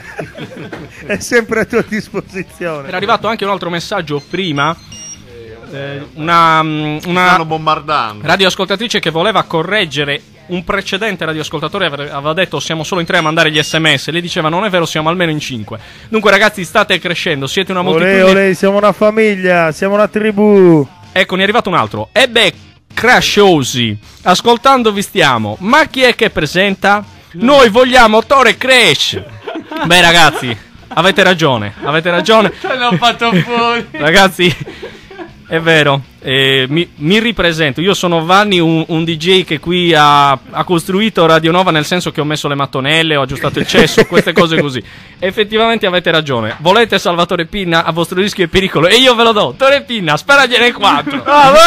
è sempre a tua disposizione. Era arrivato anche un altro messaggio prima. eh, Una, mm, una Stanno bombardando. radioascoltatrice che voleva correggere un precedente radioascoltatore, avre- aveva detto siamo solo in tre a mandare gli sms. Lei diceva non è vero, siamo almeno in cinque. Dunque ragazzi, state crescendo, siete una Olè, moltitudine. olè, siamo una famiglia, siamo una tribù. Ecco, ne è arrivato un altro. E beh, Crashosi, ascoltandovi stiamo. Ma chi è che presenta? Noi vogliamo Tore Crash. Beh ragazzi, avete ragione, avete ragione. L'ho fatto fuori. Ragazzi, è vero, eh, mi, mi ripresento. Io sono Vanni, un, un D J che qui ha, ha costruito Radio Nova, nel senso che ho messo le mattonelle, ho aggiustato il cesso, queste cose così. Effettivamente avete ragione. Volete Salvatore Pinna? A vostro rischio e pericolo. E io ve lo do. Tore Pinna, sparagliene quattro.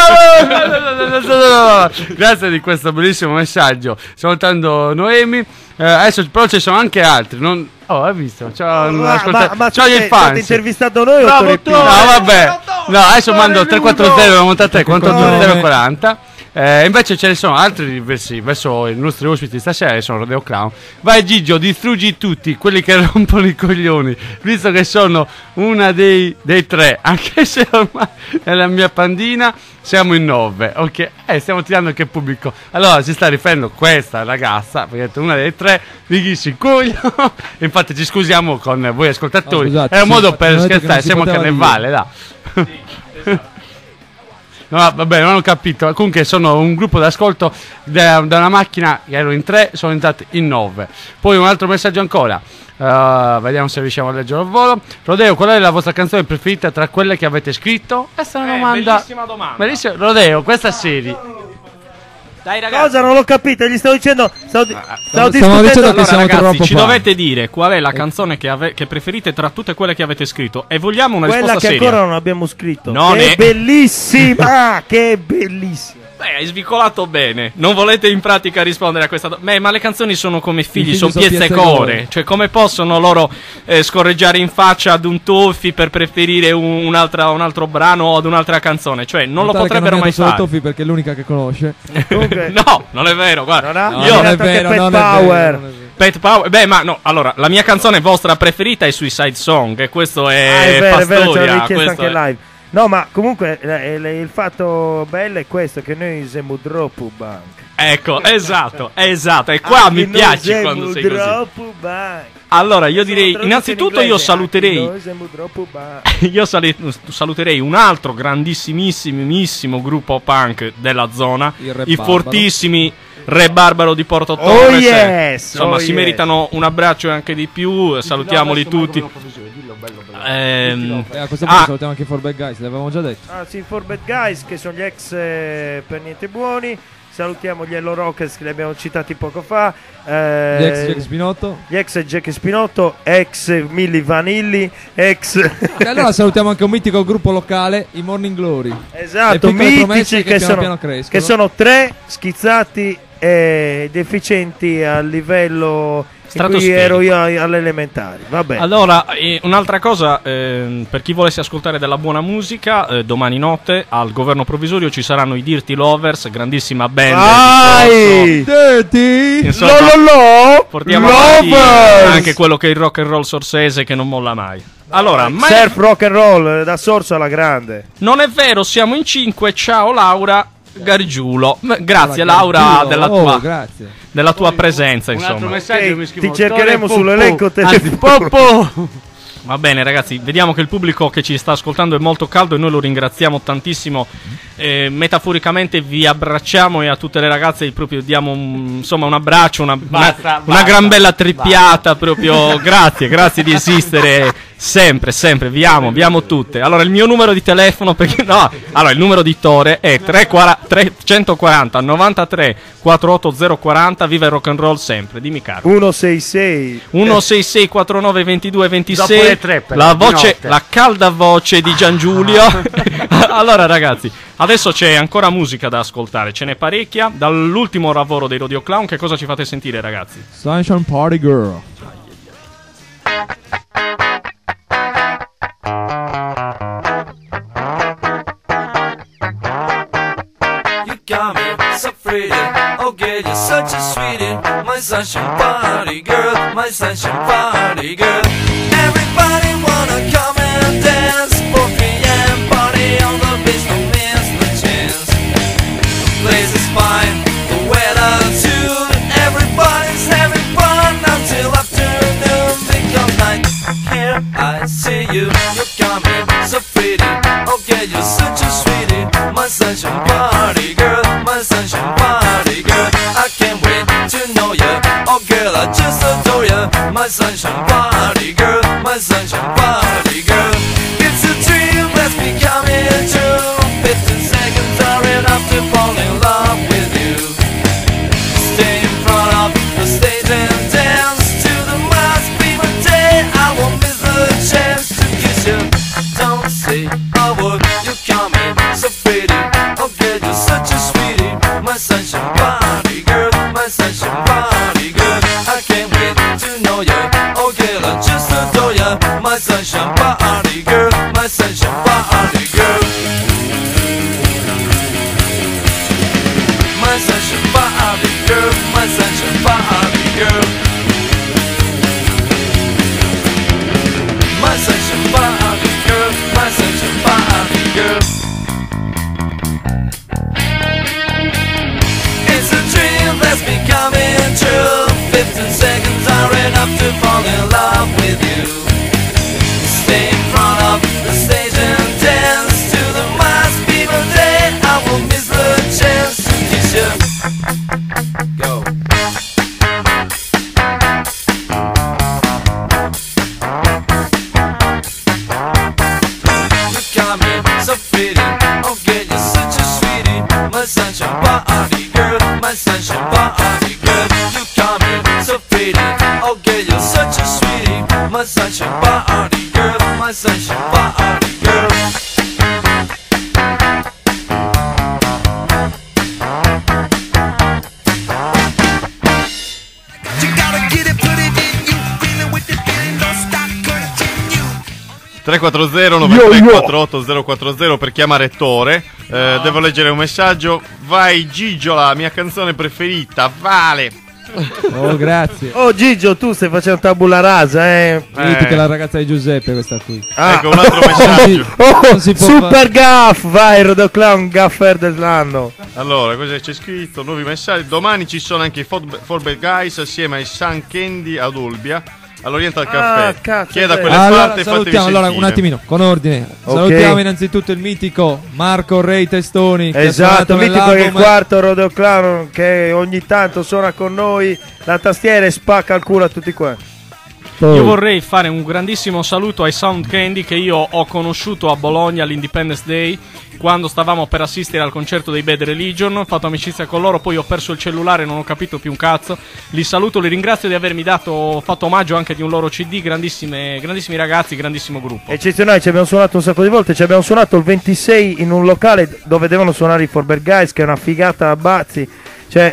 Grazie di questo bellissimo messaggio. Stiamo salutando Noemi. Eh, adesso però ci sono anche altri. Non... Oh, hai visto? C'ho, Ma, ascolta... ma, ma c'ho tu gli sei- fans. state intervistato noi o Bravo, Tore tu. No, Pino? vabbè. No, adesso mando tre quattro zero novantatré quarantotto zero quaranta. Eh, invece ce ne sono altri versi verso i nostri ospiti stasera, che sono Rodeo Clown. Vai Gigio, distruggi tutti quelli che rompono i coglioni, visto che sono una dei, dei tre, anche se ormai nella mia pandina siamo in nove, ok? Eh, stiamo tirando anche il pubblico. Allora si sta riferendo questa ragazza, perché una delle tre, righisci il coglione. Infatti ci scusiamo con voi ascoltatori, Oh, scusate, è un sì, modo infatti per non ho detto che scherzare, non si siamo a poteva carnevale, dai. Sì, esatto. No, vabbè, non ho capito. Comunque sono un gruppo d'ascolto da, da una macchina che ero in tre, sono entrati in nove. Poi un altro messaggio ancora. Uh, vediamo se riusciamo a leggere al volo. Rodeo, qual è la vostra canzone preferita tra quelle che avete scritto? Questa è una Eh, domanda. bellissima domanda. Bellissima. Rodeo, questa serie. Dai ragazzi. Cosa? Non l'ho capito, gli stavo dicendo. Stavo, di- stavo stiamo discutendo. dicendo che Allora siamo ragazzi, troppo ci fan. dovete dire qual è la canzone che, ave- che preferite tra tutte quelle che avete scritto e vogliamo una Quella risposta che seria. ancora non abbiamo scritto. Non che è- è bellissima! Che è bellissima! Beh, hai svicolato bene. Non volete in pratica rispondere a questa domanda? Ma le canzoni sono come figli, figli sono sono piezze piezze core. core. Cioè, come possono loro eh, scorreggiare in faccia ad un Toffi per preferire un, un'altra- un altro brano o ad un'altra canzone? Cioè, non lo Notare che potrebbero non mai è solo fare. Toffi perché è l'unica che conosce. Comunque, No, non è vero, guarda. non ha No, Io- non è nominato anche vero, Pet non è Power. vero, non è vero. Pet Power. Beh, ma no, allora, la mia canzone vostra preferita è Suicide Song. E questo è, Ah, è vero, è vero, ce Pastoria. l'ho richiesto questo anche è- live. No, ma comunque eh, il, il fatto bello è questo: che noi siamo troppo bank. Ecco, esatto, esatto. E qua mi piace quando sei così. troppo bank. Allora, io direi, Sono tradotto innanzitutto in io inglese, saluterei. anche noi siamo troppo bank. Io sali- saluterei un altro grandissimissimo gruppo punk della zona, Il Re i Barbaro. fortissimi Re Barbaro di Porto Oh Torres. yes, Insomma, oh si yes. meritano un abbraccio e anche di più. Salutiamoli tutti. Ehm, E a questo punto ah, salutiamo anche i four Bad Guys, l'avevamo già detto. Ah, sì, For Bad Guys, che sono gli ex eh, per niente buoni. Salutiamo gli Hello Rockers che li abbiamo citati poco fa. eh, Gli ex Jack Spinotto. Gli ex Jack Spinotto, ex Milli Vanilli, ex. E allora salutiamo anche un mitico gruppo locale, i Morning Glory. Esatto, Le piccole promesse mitici che che, piano sono, piano crescono. che sono tre schizzati e deficienti a livello in cui Stratosferico. ero io ai- alle elementari. Vabbè. allora, eh, un'altra cosa, ehm, per chi volesse ascoltare della buona musica, eh, domani notte al governo provvisorio ci saranno i Dirty Lovers, grandissima band. Vai! Dirty! Insomma, Lo, lo, lo! portiamo avanti Lovers! anche quello che è il rock and roll sorsese che non molla mai. Allora, ma Surf rock and roll eh, da Sorso alla grande. non è vero, siamo in cinque. Ciao Laura Gargiulo. M- Grazie Allora, Laura Gargiulo, della oh, tua, grazie. della tua presenza, Un altro insomma. messaggio Ok, mi scrivono, ti cercheremo Tore sull'elenco Poppo. Anzi, telefonico. Poppo. Va bene ragazzi, vediamo che il pubblico che ci sta ascoltando è molto caldo e noi lo ringraziamo tantissimo. Eh, metaforicamente vi abbracciamo e a tutte le ragazze proprio diamo un, insomma un abbraccio, una, Basta, una, basta, una gran bella trippiata proprio. Grazie, grazie di esistere sempre, sempre, vi amo, vi amo tutte. Allora il mio numero di telefono, perché no, allora il numero di Tore è trecentoquaranta novantatré quarantotto zero quaranta. Viva il rock and roll sempre, dimmi caro. uno sei sei uno sei sei quattro nove due due Dopo ventisei. le tre, però, La di voce, notte. la calda voce di Gian Giulio. Allora ragazzi, adesso c'è ancora musica da ascoltare, ce n'è parecchia. Dall'ultimo lavoro dei Rodeo Clown, che cosa ci fate sentire ragazzi? Sunshine Party Girl. You got me so pretty. Oh, girl, you're such a sweetie. My sunshine party girl, my sunshine party girl. Everybody wanna come and dance, party and party on the beach, don't miss the chance. The place is fine, the weather too. Everybody's having fun until afternoon becomes night. Here I see you, you got me so pretty. Oh, girl, you're such a sweetie. My sunshine party girl, my sunshine party girl. I can't wait to know ya. Oh girl, I just adore ya. My sunshine party girl, my off, girl. You gotta get it, put it in you. Feeling with the feeling, don't stop, continue. tre quattro zero nove tre quattro otto zero quattro zero per chiamare Tore. Eh, devo leggere un messaggio. Vai Gigio, la mia canzone preferita. Vale. Oh, grazie. Oh Gigio, tu stai facendo tabula rasa, eh? Vedi che la ragazza di Giuseppe questa qui. Ah. Ecco un altro messaggio. Oh, Non si può super gaff, vai Rodo Clown, gaffer dell'anno. Allora, cosa c'è scritto? Nuovi messaggi. Domani ci sono anche i four Bad Guys assieme ai Sun Candy ad Olbia all'Oriental Ah, Caffè. cazzo, Chi è da è quelle vero. Allora parti, fatevi salutiamo, allora un sentire. attimino, con ordine. Ok. Salutiamo innanzitutto il mitico Marco Ray Testoni. che ha Esatto, suonato mitico che è il nell'album. quarto Rodo Clown che ogni tanto suona con noi la tastiera e spacca il culo a tutti qua. Io vorrei fare un grandissimo saluto ai Sound Candy che io ho conosciuto a Bologna all'Independence Day quando stavamo per assistere al concerto dei Bad Religion. Ho fatto amicizia con loro, poi ho perso il cellulare, non ho capito più un cazzo. Li saluto, li ringrazio di avermi dato fatto omaggio anche di un loro C D. Grandissime, grandissimi ragazzi, grandissimo gruppo. Eccezionale, ci abbiamo suonato un sacco di volte. Ci abbiamo suonato il ventisei in un locale dove devono suonare i four Bad Guys, che è una figata a bazzi. Cioè,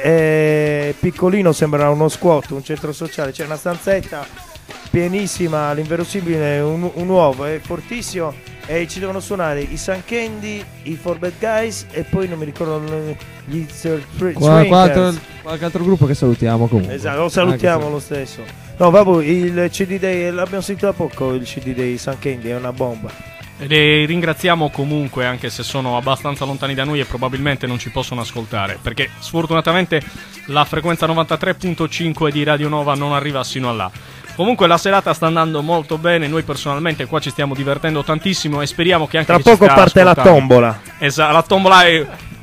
è piccolino, sembra uno squat, un centro sociale. C'è una stanzetta pienissima, all'inverosimile, un, un uovo, è fortissimo. E ci devono suonare i Sun Candy, i four Bad Guys e poi non mi ricordo gli Str- Qua- Shrinkers. qualche, qualche altro gruppo che salutiamo comunque. Esatto, lo salutiamo Anche lo stesso. No, vabbè, il C D dei, l'abbiamo sentito da poco, il C D dei Sun Candy, è una bomba. E li ringraziamo comunque, anche se sono abbastanza lontani da noi e probabilmente non ci possono ascoltare, perché sfortunatamente la frequenza novantatré virgola cinque di Radio Nova non arriva sino a là. Comunque la serata sta andando molto bene, noi personalmente qua ci stiamo divertendo tantissimo e speriamo che anche Tra chi ci poco sta parte la ascoltando- tombola. Esatto, la tombola è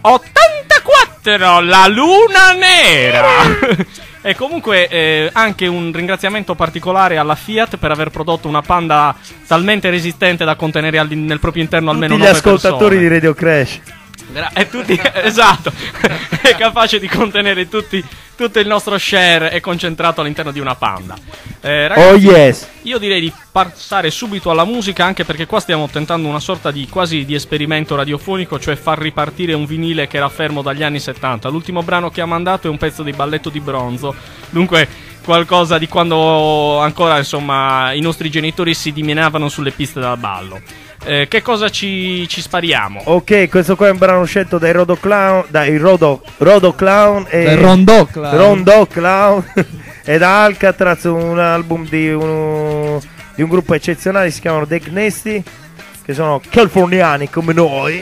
ottantaquattro, la luna nera. E comunque eh, anche un ringraziamento particolare alla Fiat per aver prodotto una Panda talmente resistente da contenere al- nel proprio interno almeno Tutti gli nove ascoltatori persone. di Radio Crash. Vera- È tutti, esatto, è capace di contenere tutti, tutto il nostro share è concentrato all'interno di una Panda. Eh, ragazzi, Oh yes. io direi di passare subito alla musica, anche perché qua stiamo tentando una sorta di quasi di esperimento radiofonico, cioè far ripartire un vinile che era fermo dagli anni settanta. L'ultimo brano che ha mandato è un pezzo di Balletto di Bronzo, dunque qualcosa di quando ancora insomma i nostri genitori si dimenavano sulle piste da ballo. Eh, che cosa ci, ci spariamo? Ok, questo qua è un brano scelto dai Rodo Clown, dai Rodo, Rodo Clown e Dai Rondò Clown. Rondò Clown e da Alcatraz, un album di, uno, di un gruppo eccezionale, si chiamano The Gnesti, che sono californiani come noi.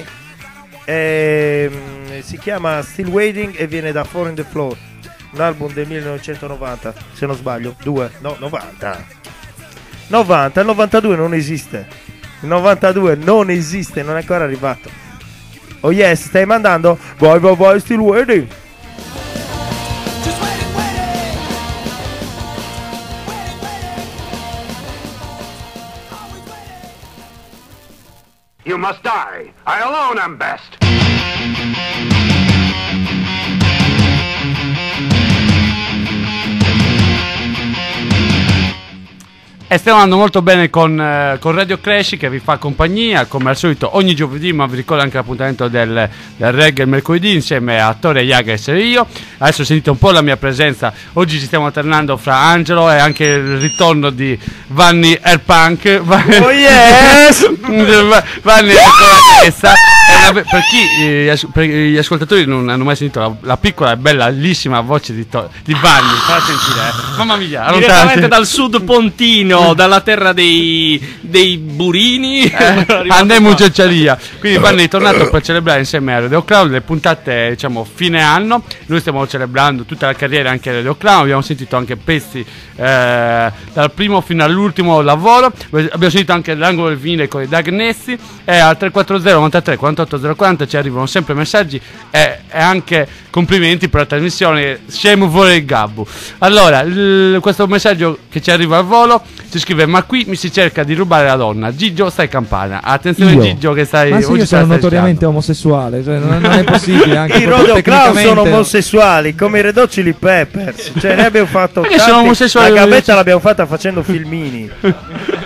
E, mm, si chiama Still Waiting e viene da Four in the Floor, un album del millenovecentonovanta, se non sbaglio, due, no, novanta. novanta, il novantadue non esiste. Il novantadue non esiste, non è ancora arrivato. Oh yes, stai mandando? Vai, vai, vai, Still Waiting. You must die. I alone am best. E stiamo andando molto bene con, eh, con Radio Crash che vi fa compagnia come al solito ogni giovedì, ma vi ricordo anche l'appuntamento del, del reggae il mercoledì insieme a Tore Jages e io. Adesso sentite un po' la mia presenza, oggi ci stiamo alternando fra Angelo e anche il ritorno di Vanni Airpunk. Oh yes! Vanni è con la testa. E la- per chi eh, as- per gli ascoltatori non hanno mai sentito la, la piccola e bellissima voce di, to- di Vanni, falla sentire, eh. Mamma mia, Direttamente allontanati. dal sud Pontino, dalla terra dei, dei burini. Eh, andiamo in Ciociaria. Quindi Vanni è tornato per celebrare insieme a Radio Clown le puntate, diciamo, fine anno. Noi stiamo celebrando tutta la carriera anche a Radio Clown. Abbiamo sentito anche pezzi eh, dal primo fino all'ultimo lavoro. Abbiamo sentito anche l'angolo del vinile con i Dagnessi. E al tre quattro zero novantatré quarantotto zero quaranta ci arrivano sempre messaggi e, e anche complimenti per la trasmissione. Scemo fuori il gabbo. Allora, l- questo messaggio che ci arriva al volo ci scrive: ma qui mi si cerca di rubare la donna. Gigio, stai campana. Attenzione, Io? Gigio, che stai Ma sì, oggi io stai sono notoriamente stai omosessuale, cioè non, non è possibile anche I proprio Radio Clown sono tecnicamente. omosessuali come i Red Hot Chili Peppers. Cioè, ne abbiamo fatto Perché tanti. sono omosessuali? La gavetta l'abbiamo fatta facendo filmini.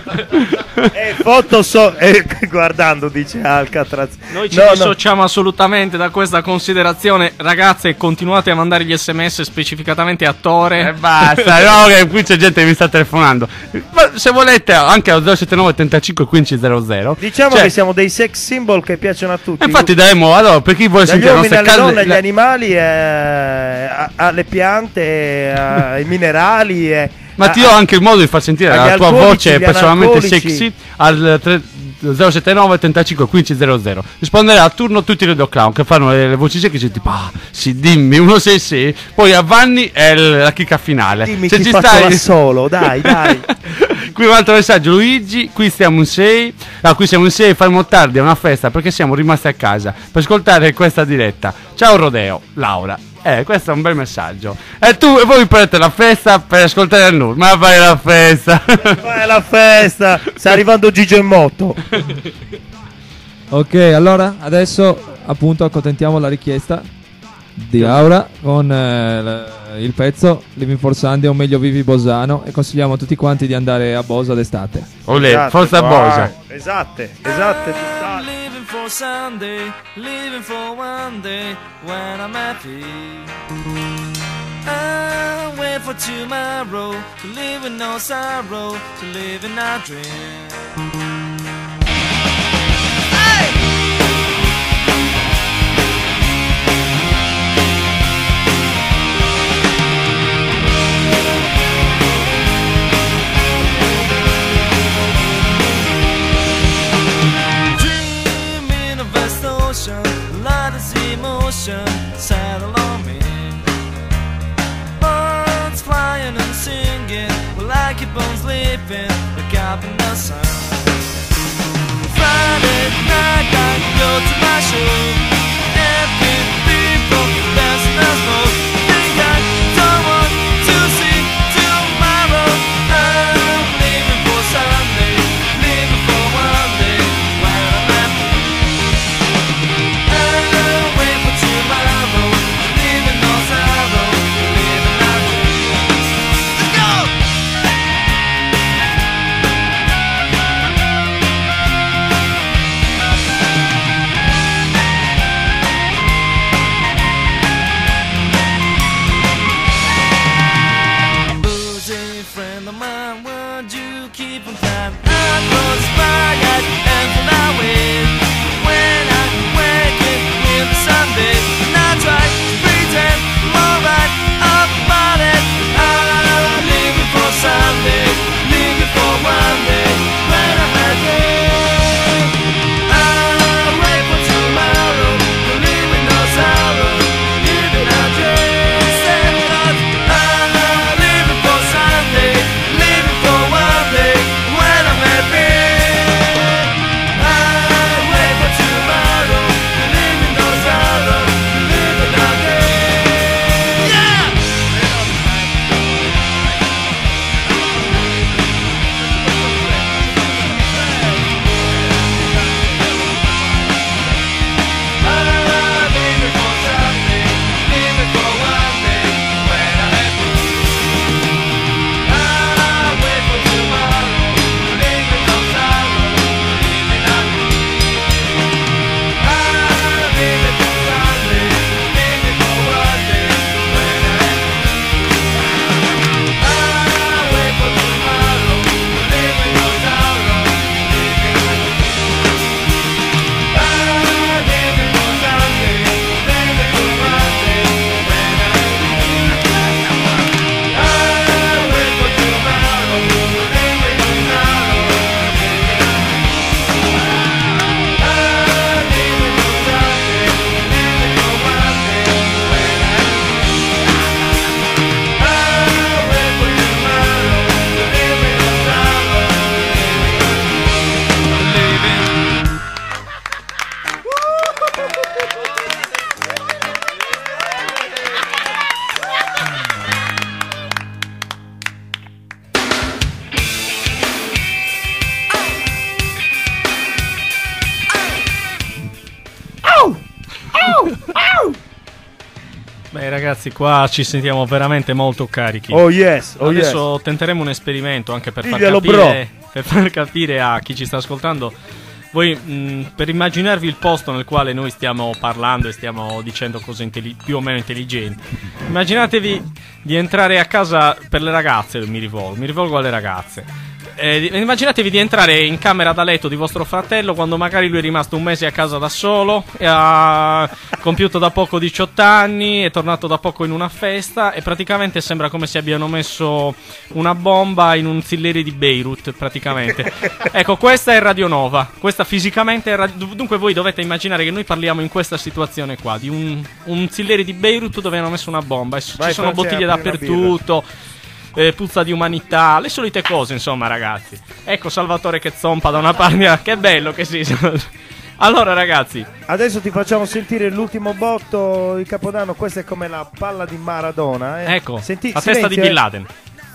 Eh, foto so- eh, guardando, dice Alcatraz. Noi ci No, no. dissociamo assolutamente da questa considerazione. Ragazze, continuate a mandare gli sms specificatamente a Tore. E basta, no, che qui c'è gente che mi sta telefonando. Ma se volete, anche allo zero sette nove trentacinque quindici zero zero. Diciamo Cioè, che siamo dei sex symbol che piacciono a tutti. infatti daremo, allora, per chi vuole Dagli sentire le uomini nostre alle donne, calde- agli la- animali, eh, a- alle piante, eh, ai minerali. eh, Ma a- ti do anche il modo di far sentire agli la tua alcolici, voce agli personalmente analcolici. sexy al tre- zero sette nove trentacinque quindici zero zero. Risponderà a turno tutti i Radio Clown che fanno le, le voci secche, tipo ah, sì, dimmi uno sei sì, poi a Vanni è il- la chicca finale. Dimmi Se chi ci faccio stai da solo, dai, dai. Qui un altro messaggio, Luigi, qui stiamo in sei, ah, qui siamo in sei, faremo tardi, è una festa perché siamo rimasti a casa per ascoltare questa diretta. Ciao Rodeo, Laura. Eh, questo è un bel messaggio. E tu, e voi prendete la festa per ascoltare il Nur, ma fai la festa. Fai la festa, sta arrivando Gigio in moto. Ok, allora adesso appunto accontentiamo la richiesta di Aura con eh, l- il pezzo Living for Sunday o meglio Vivi Bosano e consigliamo a tutti quanti di andare a Bosa d'estate. Olè, Esatto, forza vai. Bosa. Esatte, esatte. Living for Sunday, living for one day when I'm happy. I wait for tomorrow to live with no sorrow, to live in a dream. Dreaming of vast ocean, light as emotion, settle on me. Birds flying and singing, while I keep on sleeping, look up in the sun. Friday night, I go to my show. Happy people dancing and smoke. Think I don't want to see tomorrow. I'm living for Sunday, living for one day when I'm happy. I wait for tomorrow, living no sorrow, living a dream. Let's go! Boozy friend of mine, would you keep on time? I close my eyes and fly away. When I wake it with Sunday, and I try to pretend I'm alright about it. I'm living for Sunday, living for one day when I'm happy. I wait for tomorrow, living no sorrow, living a dream. I'm living for Sunday, living for one day when I'm happy. I wait for tomorrow, living no sorrow, living a dream. Yeah! I'm living for Sunday, living for one day when I'm happy. I wait for tomorrow, living no sorrow, living a dream. I'm living for Sunday, living for one day when I'm happy. I wait for tomorrow, living no sorrow, living a dream. I'm living for Sunday, living for one day when I'm happy. I wait for tomorrow, living no sorrow, living a dream. I'm living for Sunday, living for one day when I'm happy. I wait for tomorrow, living no sorrow, living a dream. Beh, ragazzi, qua ci sentiamo veramente molto carichi. Oh yes, oh Adesso tenteremo un esperimento anche per far Diglielo, capire per far capire a chi ci sta ascoltando, voi mh, per immaginarvi il posto nel quale noi stiamo parlando e stiamo dicendo cose intelli- più o meno intelligenti, immaginatevi di entrare a casa per le ragazze, mi rivolgo, mi rivolgo alle ragazze. Eh, immaginatevi di entrare in camera da letto di vostro fratello quando magari lui è rimasto un mese a casa da solo, e ha compiuto da poco diciotto anni, è tornato da poco in una festa e praticamente sembra come se abbiano messo una bomba in un zilleri di Beirut, praticamente. Ecco, questa è Radio Nova, questa fisicamente è radio... Dunque voi dovete immaginare che noi parliamo in questa situazione qua, di un, un zilleri di Beirut dove hanno messo una bomba e Vai, ci sono Francia, bottiglie apri una dappertutto. Eh, puzza di umanità, le solite cose, insomma, ragazzi. Ecco Salvatore che zompa da una parte. Che bello che sì. Allora, ragazzi, Adesso ti facciamo sentire l'ultimo botto, il Capodanno. Questa è come la palla di Maradona. Eh. ecco, Senti, la testa di silenzio, Bin eh. Laden.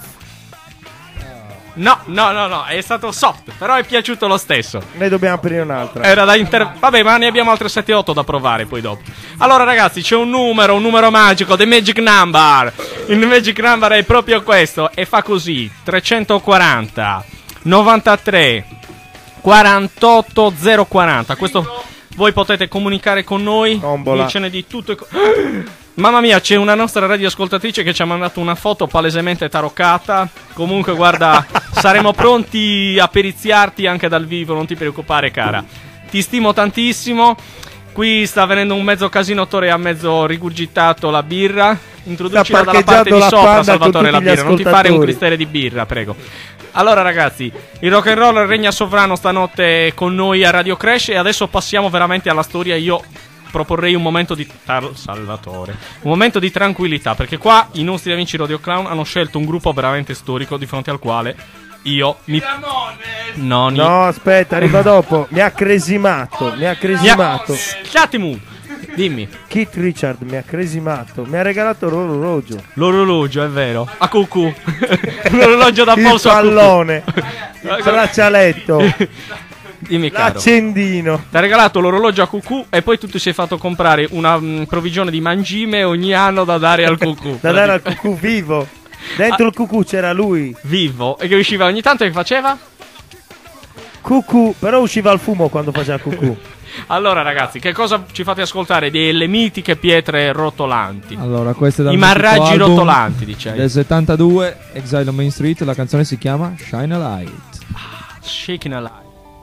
No, no, no, no, è stato soft, però è piaciuto lo stesso. Ne dobbiamo aprire un'altra. Era da inter... Vabbè, ma ne abbiamo altre sette otto da provare poi dopo. Allora, ragazzi, c'è un numero, un numero magico, The Magic Number. Il Magic Number è proprio questo e fa così: trecentoquaranta novantatré quarantotto zero quaranta. Questo voi potete comunicare con noi. Tombola. Ce n'è di tutto e co- Mamma mia, c'è una nostra radioascoltatrice che ci ha mandato una foto palesemente taroccata. Comunque, guarda, saremo pronti a periziarti anche dal vivo, non ti preoccupare, cara. Ti stimo tantissimo. Qui sta venendo un mezzo casino, Tore ha mezzo rigurgitato la birra. Introducila dalla parte parcheggiando di la sopra, Panda Salvatore, con la tutti gli birra. Non ti fare un ascoltatori. cristere di birra, prego. Allora, ragazzi, il rock and roll regna sovrano stanotte con noi a Radio Crash. E adesso passiamo veramente alla storia. Io proporrei un momento di tar- Salvatore un momento di tranquillità, perché qua i nostri amici Radio Clown hanno scelto un gruppo veramente storico di fronte al quale io mi no, ni- No, aspetta, arriva dopo. Mi ha cresimato, mi ha mi ha... cresimato. Scatemu, dimmi. Keith Richard mi ha cresimato. Mi ha regalato l'orologio. L'orologio, è vero, a cucù. L'orologio da Il polso a cucù. pallone. Il braccialetto. Dimmi, caro, L'accendino. ti ha regalato l'orologio a cucù e poi tu ti sei fatto comprare una mh, provvigione di mangime ogni anno da dare al cucù. Da dare al cucù vivo. Dentro il cucù c'era lui. Vivo. E che usciva ogni tanto e che faceva? Cucù, però usciva il fumo quando faceva cucù. Allora, ragazzi, che cosa ci fate ascoltare? Delle mitiche pietre rotolanti. Allora, questo è dal I mitico marraggi album rotolanti, diciamo. del settantadue, Exile on Main Street. La canzone si chiama Shine a Light. Shaking a light.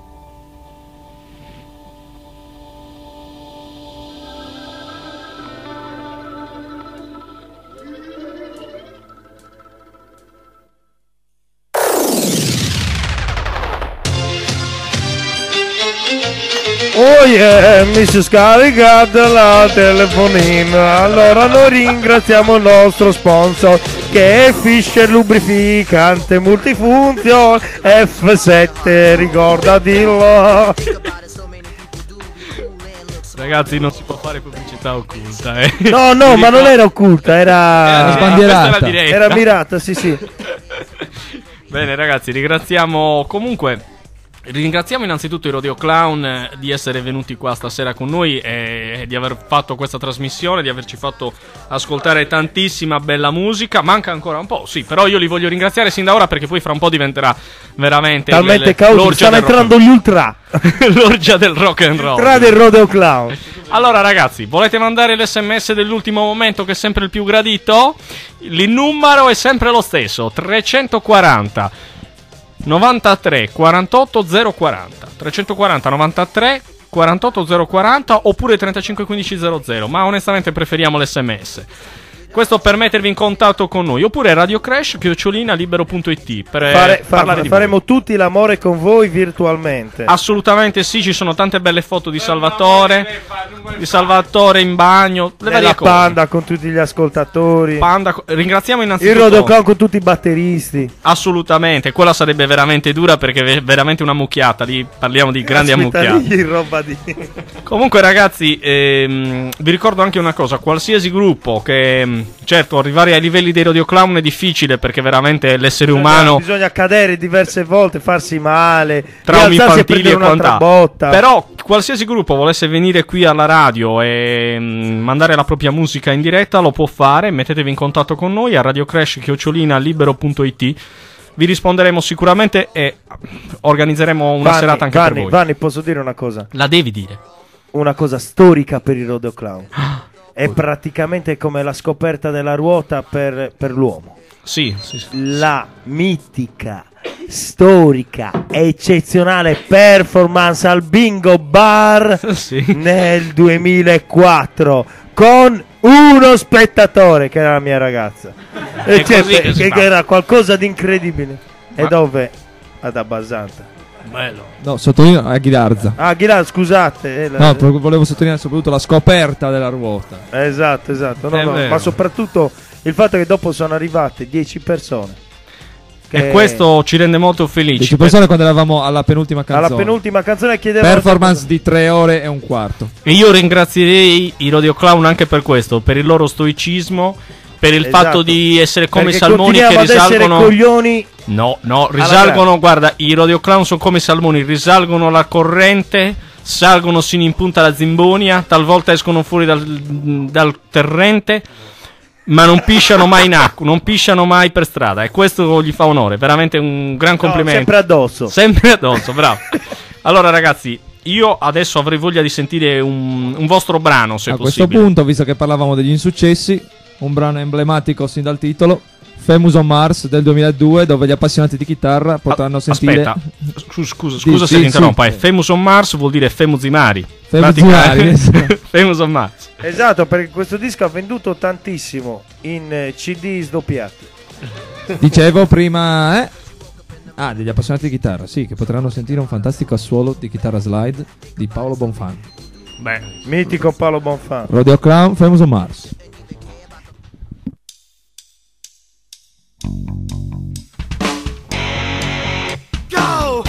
Oh yeah, mi si è scaricata la telefonina. Allora noi ringraziamo il nostro sponsor che è Fisher Lubrificante Multifunzione F sette, ricordatelo. Ragazzi, non si può fare pubblicità occulta, eh. No, no, ma non era occulta, era Eh, sbandierata. questa era diretta. era mirata, sì, sì. Bene, ragazzi, ringraziamo comunque. Ringraziamo innanzitutto i Radio Clown eh, di essere venuti qua stasera con noi e di aver fatto questa trasmissione, di averci fatto ascoltare tantissima bella musica. Manca ancora un po', sì, però io li voglio ringraziare sin da ora perché poi fra un po' diventerà veramente Talmente il- caotico, l'orgia stanno del rock entrando gli ultra. and- l'orgia del rock and roll. Tra del Rodeo Clown. Allora, ragazzi, volete mandare l'sms dell'ultimo momento che è sempre il più gradito? Il numero è sempre lo stesso: trecentoquaranta novantatré quarantotto zero quaranta. trecentoquaranta novantatré quarantotto zero quaranta oppure trentacinque quindici zero zero, ma onestamente preferiamo l'sms. Questo per mettervi in contatto con noi, oppure Radio Crash chiocciolina libero punto it per eh, Fare- fa- parlare di faremo tutti l'amore con voi virtualmente. Assolutamente sì, ci sono tante belle foto di Salvatore, di Salvatore in bagno, le varie Nella cose. Panda con tutti gli ascoltatori. Panda, ringraziamo Il innanzitutto. Rodeo Clown con tutti i batteristi. Assolutamente, quella sarebbe veramente dura perché è veramente una mucchiata, lì parliamo di grandi Aspetta, ammucchiate. lì, roba di... Comunque, ragazzi, ehm, vi ricordo anche una cosa: qualsiasi gruppo che, mh, certo, arrivare ai livelli dei Radio Clown è difficile perché veramente l'essere umano, Bisogna cadere diverse volte, farsi male, traumi rialzarsi infantili e prendere un'altra quant'altro. botta. Però qualsiasi gruppo volesse venire qui alla radio e mh, mandare la propria musica in diretta lo può fare. Mettetevi in contatto con noi a radiocrash chiocciolina libero punto it. vi risponderemo sicuramente e organizzeremo una Vanni, serata anche Vanni, per voi. Vanni, posso dire una cosa? La devi dire. Una cosa storica per il Rodeo Clown. È praticamente come la scoperta della ruota per, per l'uomo. Sì, sì, sì. La mitica, storica, eccezionale performance al Bingo Bar Sì. nel duemilaquattro con uno spettatore che era la mia ragazza. E È cioè, così che si che, fa. che era qualcosa di incredibile. E Ma- dove? Ad Abbasanta. Bello. No, sottolineo a Ghilarza. Ah, Ghila, scusate. eh, la- No, pro- volevo sottolineare soprattutto la scoperta della ruota. Esatto, esatto. No, È no, vero. ma soprattutto il fatto che dopo sono arrivate dieci persone. Che E questo ci rende molto felici. dieci persone quando eravamo alla penultima canzone. alla penultima canzone chiedevano Performance di tre ore e un quarto. E io ringrazierei i Rodeo Clown anche per questo, per il loro stoicismo, per il Esatto. fatto di essere come i perché salmoni che continuiamo ad essere risalgono. coglioni. No, no, Alla risalgono, guarda, i Rodeo Clown sono come i salmoni, risalgono la corrente, salgono sino in punta alla Zimbonia, talvolta escono fuori dal, dal torrente, ma non pisciano mai in acqua, non pisciano mai per strada, e questo gli fa onore, veramente un gran No, complimento. sempre addosso. Sempre addosso, bravo. Allora ragazzi, io adesso avrei voglia di sentire un, un vostro brano, se A questo possibile. punto, visto che parlavamo degli insuccessi, un brano emblematico sin dal titolo, Famous on Mars del duemiladue, dove gli appassionati di chitarra potranno Ah, sentire. Aspetta, scusa, scusa, Sì, scusa sì, se ti interrompo. sì. È Famous on Mars vuol dire Famous Imari. Famous Pratica- Imari, esatto. Famous on Mars. Esatto, perché questo disco ha venduto tantissimo in eh, C D sdoppiati. Dicevo prima, eh? Ah, degli appassionati di chitarra, sì, che potranno sentire un fantastico assolo di chitarra slide di Paolo Bonfan. Beh, Mitico Paolo Bonfan. Rodeo Clown, Famous on Mars. Go!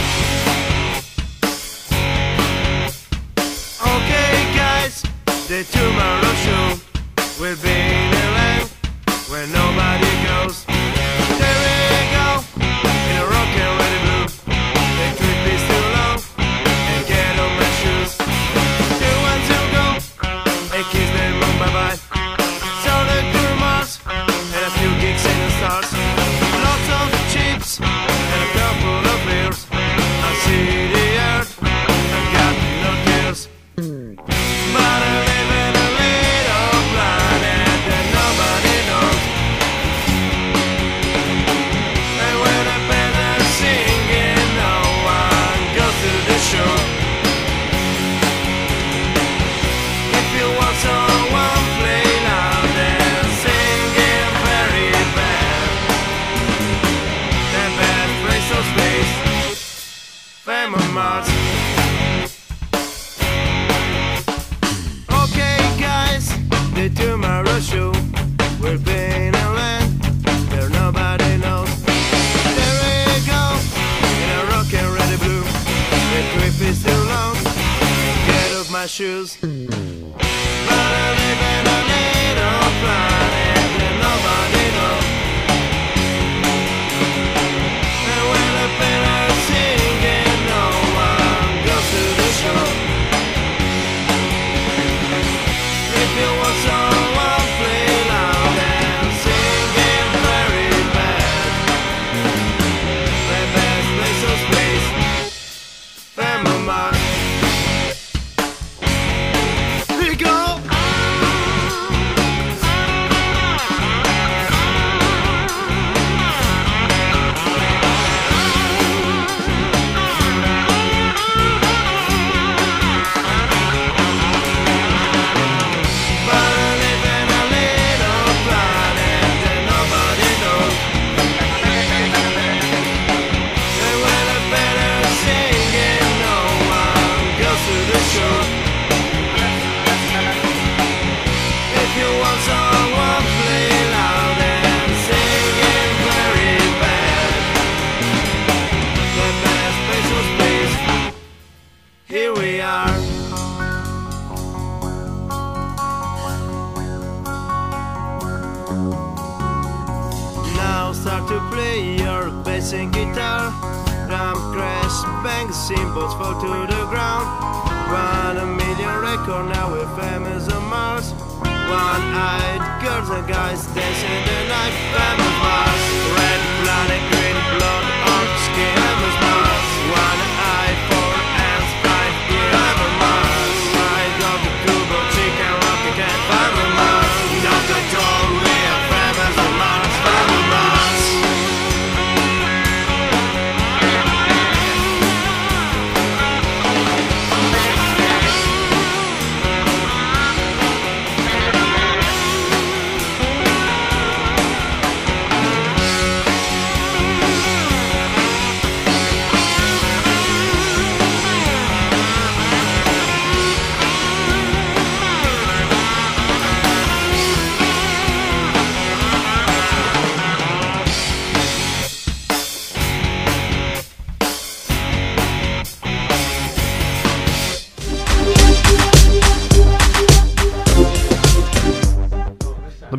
Okay, guys, the tomorrow show will be in a land where nobody goes. There we go, in a rock and ready blue. The trip is too long, and get on my shoes. Two and two go, and kiss them on bye bye. So the tour Mars, and a few gigs in the stars. Lots of chips, and a couple of beers. I see the earth, I've got no tears. But I live in a little planet that nobody knows. And when the band are singing, no one goes to the show. If you want someone play loud and singing very bad, the bad place of space, Famous Mars. Okay, guys, the tomorrow show will be in a land where nobody knows. There we go, in a rock and ready blue. The trip is too long, get off my shoes. But I live in a little planet that nobody knows. And when the band are singing, no one goes to the show. If you want someone play loud and singing very bad, the best place of space, Famous Mars. Here you go. But I live in a little planet that nobody knows. And when the band are singing, no one goes to the show. If you want someone play loud and singing very bad, the best place of space, here we are. Now start to play your bass and guitar. Drum crash, bang, cymbals fall to the ground. One a million record, now we're famous on Mars. One-eyed girls and guys dancing the night. Famous Mars, red planet, green blood.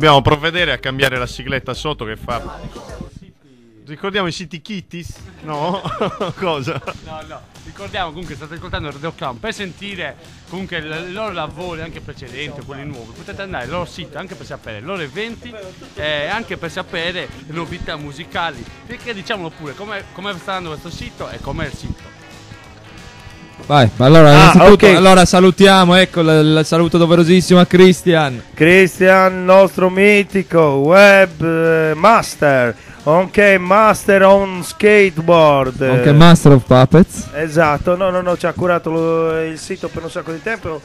Dobbiamo provvedere a cambiare la sigletta sotto che fa... Ricordiamo i siti Kitties? No? Cosa? No, no, ricordiamo comunque state ascoltando Radio Clown. Per sentire comunque i loro lavori anche precedenti o quelli nuovi, potete andare al loro sito anche per sapere i loro eventi e anche per sapere le novità musicali. Perché diciamolo pure, come sta andando questo sito e com'è il sito. Vai, allora, Ah, innanzitutto, ok. allora salutiamo, ecco il, il saluto doverosissimo a Christian. Christian, nostro mitico web eh, master, nonché master on skateboard. Anche Master of Puppets. Esatto, no, no, no, ci ha curato lo- il sito per un sacco di tempo.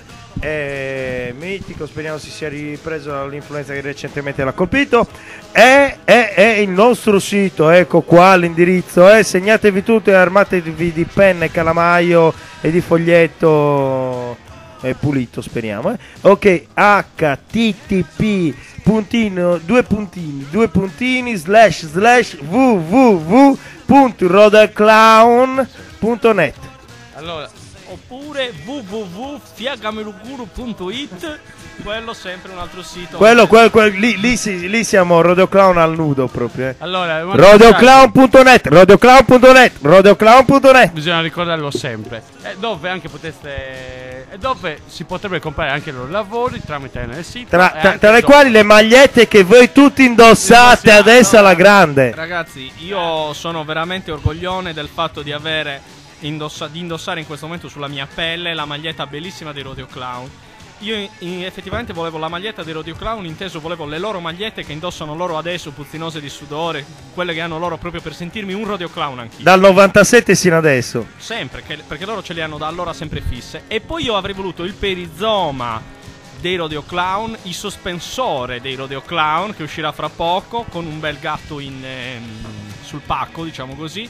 È mitico, speriamo si sia ripreso dall'influenza che recentemente l'ha colpito. È, è, è il nostro sito, ecco qua l'indirizzo. Eh, segnatevi tutto e armatevi di penna e calamaio e di foglietto eh, pulito, speriamo. Eh. Ok, H T T P puntino due puntini due puntini slash slash w w w punto rodaclown punto net. Allora, oppure w w w punto fiagameluguru punto it, quello sempre un altro sito. Quello, quel, quel- lì, lì, si- lì siamo Rodoclown al nudo proprio. Eh. Allora, un- Rodoclown punto net, rodoclown punto net, rodoclown punto net. bisogna ricordarlo sempre. E dove anche poteste e dove si potrebbe comprare anche i loro lavori tramite nel sito. Tra, e tra- anche tra le dopo. quali le magliette che voi tutti indossate adesso alla grande. Ragazzi, io sono veramente orgoglione del fatto di avere indossa- di indossare in questo momento sulla mia pelle la maglietta bellissima dei Rodeo Clown. Io in- in- effettivamente volevo la maglietta dei Rodeo Clown, inteso volevo le loro magliette che indossano loro adesso, puzzinose di sudore, quelle che hanno loro proprio per sentirmi un Rodeo Clown anch'io. Dal novantasette sino adesso. Sempre, che- perché loro ce le hanno da allora sempre fisse. E poi io avrei voluto il perizoma dei Rodeo Clown, il sospensore dei Rodeo Clown che uscirà fra poco con un bel gatto in, ehm, sul pacco, diciamo così.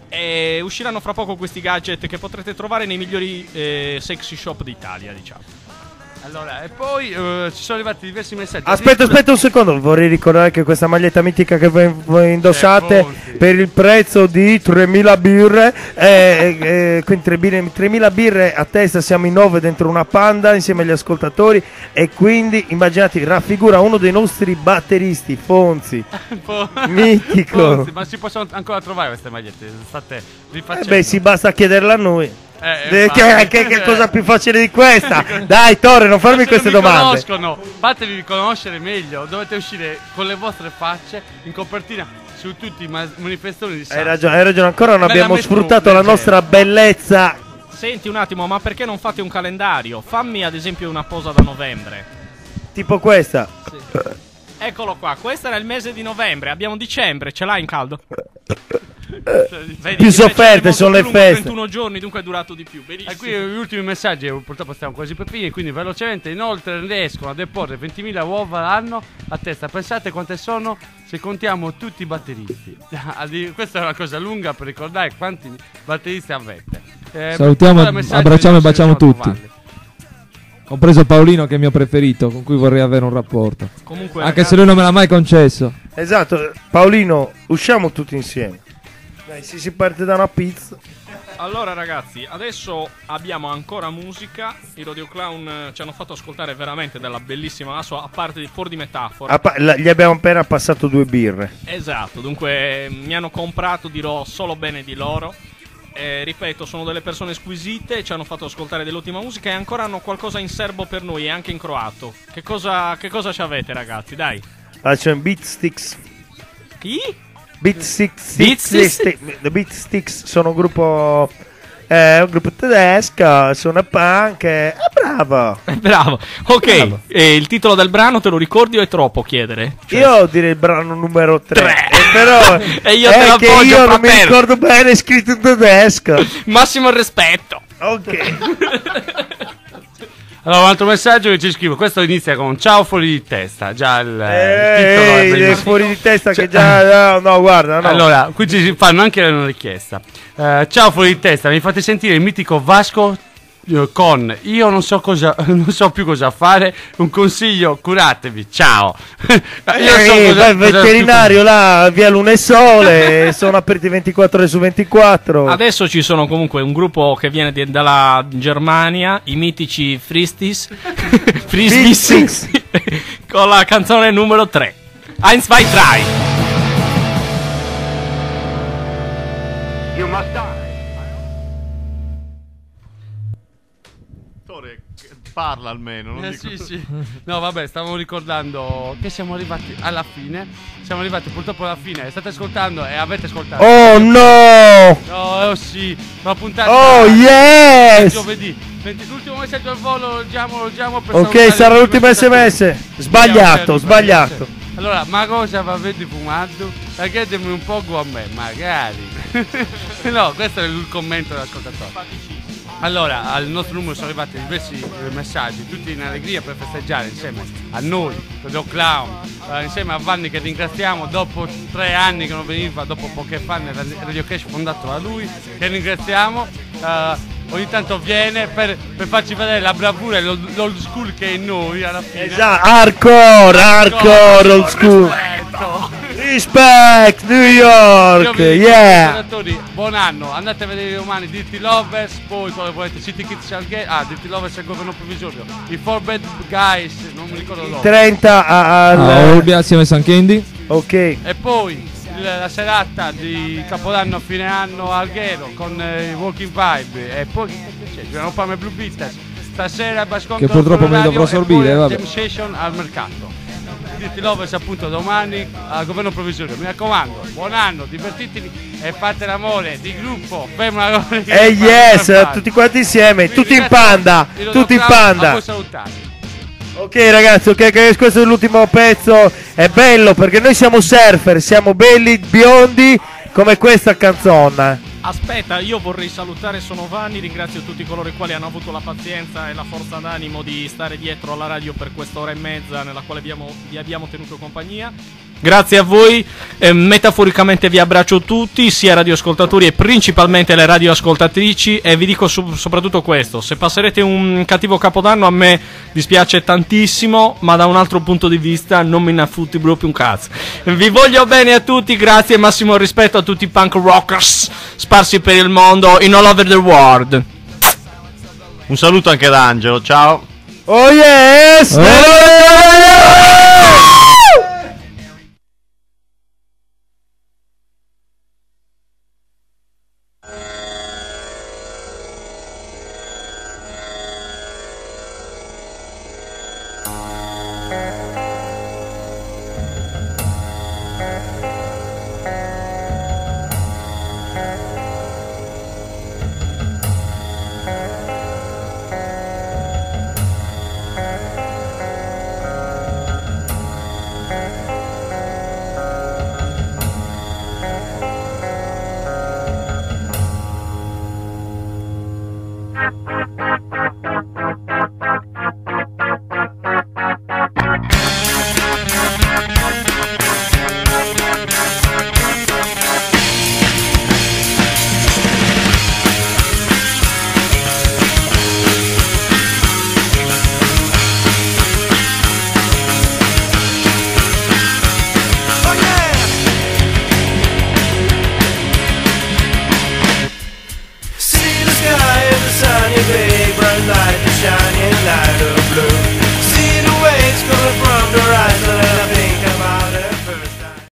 E usciranno fra poco questi gadget che potrete trovare nei migliori eh, sexy shop d'Italia, diciamo. Allora, e poi eh, ci sono arrivati diversi messaggi. Aspetta, aspetta un secondo, vorrei ricordare che questa maglietta mitica che voi, voi indossate Eh, pronti. per il prezzo di tremila birre, eh, eh, quindi tre birre- tremila birre a testa, siamo in nove dentro una panda insieme agli ascoltatori e quindi immaginate, raffigura uno dei nostri batteristi, Fonzi. Po- Mitico. Fonzi, ma si possono ancora trovare queste magliette? State Eh rifacendo. beh, si basta chiederla a noi. Eh, Eh, che, che- che cosa più facile di questa? Dai, Torre, non farmi Se queste non vi domande. conoscono, fatevi riconoscere meglio. Dovete uscire con le vostre facce in copertina su tutti i ma- manifestoni di Hai Sanremo. ragione, hai ragione, ancora non Bella abbiamo metro sfruttato la leggera. nostra bellezza. Senti un attimo, ma perché non fate un calendario? Fammi ad esempio una posa da novembre. Tipo questa. Eccolo qua, questo era il mese di novembre, abbiamo dicembre, ce l'hai in caldo? Vedi, Più invece sofferte è sono le molto più lungo, feste. trentuno giorni, dunque è durato di più. Benissimo. E qui gli ultimi messaggi, purtroppo stiamo quasi per finire, quindi velocemente. Inoltre riescono a deporre ventimila uova l'anno a testa. Pensate quante sono se contiamo tutti i batteristi. Questa è una cosa lunga per ricordare quanti batteristi avete. Eh, Salutiamo, per messaggi abbracciamo e non baciamo riusciamo a tutti. trovarli. Compreso Paolino che è il mio preferito, con cui vorrei avere un rapporto. Comunque, Anche ragazzi, se lui non me l'ha mai concesso. Esatto, Paolino, usciamo tutti insieme. Dai, si, si parte da una pizza. allora ragazzi, adesso abbiamo ancora musica. I Rodeo Clown eh, ci hanno fatto ascoltare veramente della bellissima asso, a parte di fuori di metafora. Ah, pa- la- gli abbiamo appena passato due birre. Esatto, dunque eh, mi hanno comprato, dirò solo bene di loro. Eh, ripeto, sono delle persone squisite, ci hanno fatto ascoltare dell'ottima musica e ancora hanno qualcosa in serbo per noi e anche in croato. Che cosa, che cosa ci avete ragazzi, dai? Ah, c'è un Beat Sticks. Chi? Beat Sticks. Beat Sticks? The Beat Sticks sono un gruppo. Eh, un gruppo tedesco, sono punk. Eh, bravo. Bravo, ok, Bravo. eh, il titolo del brano te lo ricordi o è troppo chiedere? Cioè, Io direi il brano numero tre. Tre. Però E io è te che l'appoggio, io non mi fratello. ricordo bene, è scritto in tedesco. Massimo rispetto. Ok. Allora, un altro messaggio che ci scrive. Questo inizia con ciao fuori di testa. Già il, il titolo è Ehi, è bellissimo. fuori di testa Cioè- che già. No, no, guarda, no. Allora, qui ci fanno anche una richiesta. Eh, ciao fuori di testa, mi fate sentire il mitico Vasco eh, con io non so cosa non so più cosa fare, un consiglio, curatevi, ciao. Io so Ehi, cosa- vai al cosa- veterinario là, via Luna e Sole, sono aperti ventiquattro ore su ventiquattro. Adesso ci sono comunque un gruppo che viene di- dalla Germania, i mitici Fristis, Frisbis, con la canzone numero tre. Eins, zwei, drei. You must die. Tore, parla almeno. Non Eh, dico- sì, sì. No, vabbè, stavamo ricordando che siamo arrivati alla fine. Siamo arrivati purtroppo alla fine. State ascoltando e avete ascoltato. Oh no! No, oh, sì, la puntata. Oh, yes! Giovedì. Senti, l'ultimo messaggio al volo, lo leggiamo, lo leggiamo per Ok, salutare sarà tutti l'ultimo questi ascoltatori. sms. Sbagliato, Vediamo, sbagliato. Allora, ma cosa va avete fumato? Chiedetemi un po' a me, magari. No, questo è il commento dell'ascoltatore. Allora, al nostro numero sono arrivati diversi eh, messaggi, tutti in allegria per festeggiare insieme a noi, Radio Clown, eh, insieme a Vanni che ringraziamo dopo tre anni che non veniva, dopo poche fa nel Radio Cash fondato da lui, che ringraziamo. eh, ogni tanto viene per, per farci vedere la bravura e l'old l'old school che è in noi alla fine. Esatto, hardcore, hardcore, old school. Rispetto. Respect, New York, Io vi dico, yeah. ascoltatori, buon anno, andate a vedere domani Dirty Lovers, poi come volete City Kids Alghe, ah Dirty Lovers è il governo provvisorio, i Four Bad Guys, non mi ricordo loro. trenta a- al... A Olbia assieme a San Candy. Ok. E poi il- la serata di Capodanno a fine anno a Alghero con eh, i Walking Vibe e poi che c'è? Giocano Palme Blue Beaters. Stasera Basconto Che purtroppo me ne dovrò sorbire, vabbè. Jam Session al mercato. Dirty Lovers appunto domani al governo provvisorio. Mi raccomando, buon anno, divertitevi e fate l'amore di gruppo. Fermo la cosa. Eh yes, tutti quanti insieme, tutti in panda, tutti in A panda. voi salutare. Ok ragazzi, ok, che questo è l'ultimo pezzo, è bello perché noi siamo surfer, siamo belli, biondi come questa canzone. Aspetta, io vorrei salutare Sono Vanni, ringrazio tutti coloro i quali hanno avuto la pazienza e la forza d'animo di stare dietro alla radio per quest'ora e mezza nella quale abbiamo, vi abbiamo tenuto compagnia. Grazie a voi, eh, metaforicamente vi abbraccio tutti, sia radioascoltatori e principalmente le radioascoltatrici, e vi dico so- soprattutto questo: se passerete un cattivo capodanno a me dispiace tantissimo, ma da un altro punto di vista non me ne fotti proprio un cazzo. Vi voglio bene a tutti, grazie e massimo rispetto a tutti i punk rockers sparsi per il mondo, in all over the world. Un saluto anche da Angelo, ciao. Oh yes! Thank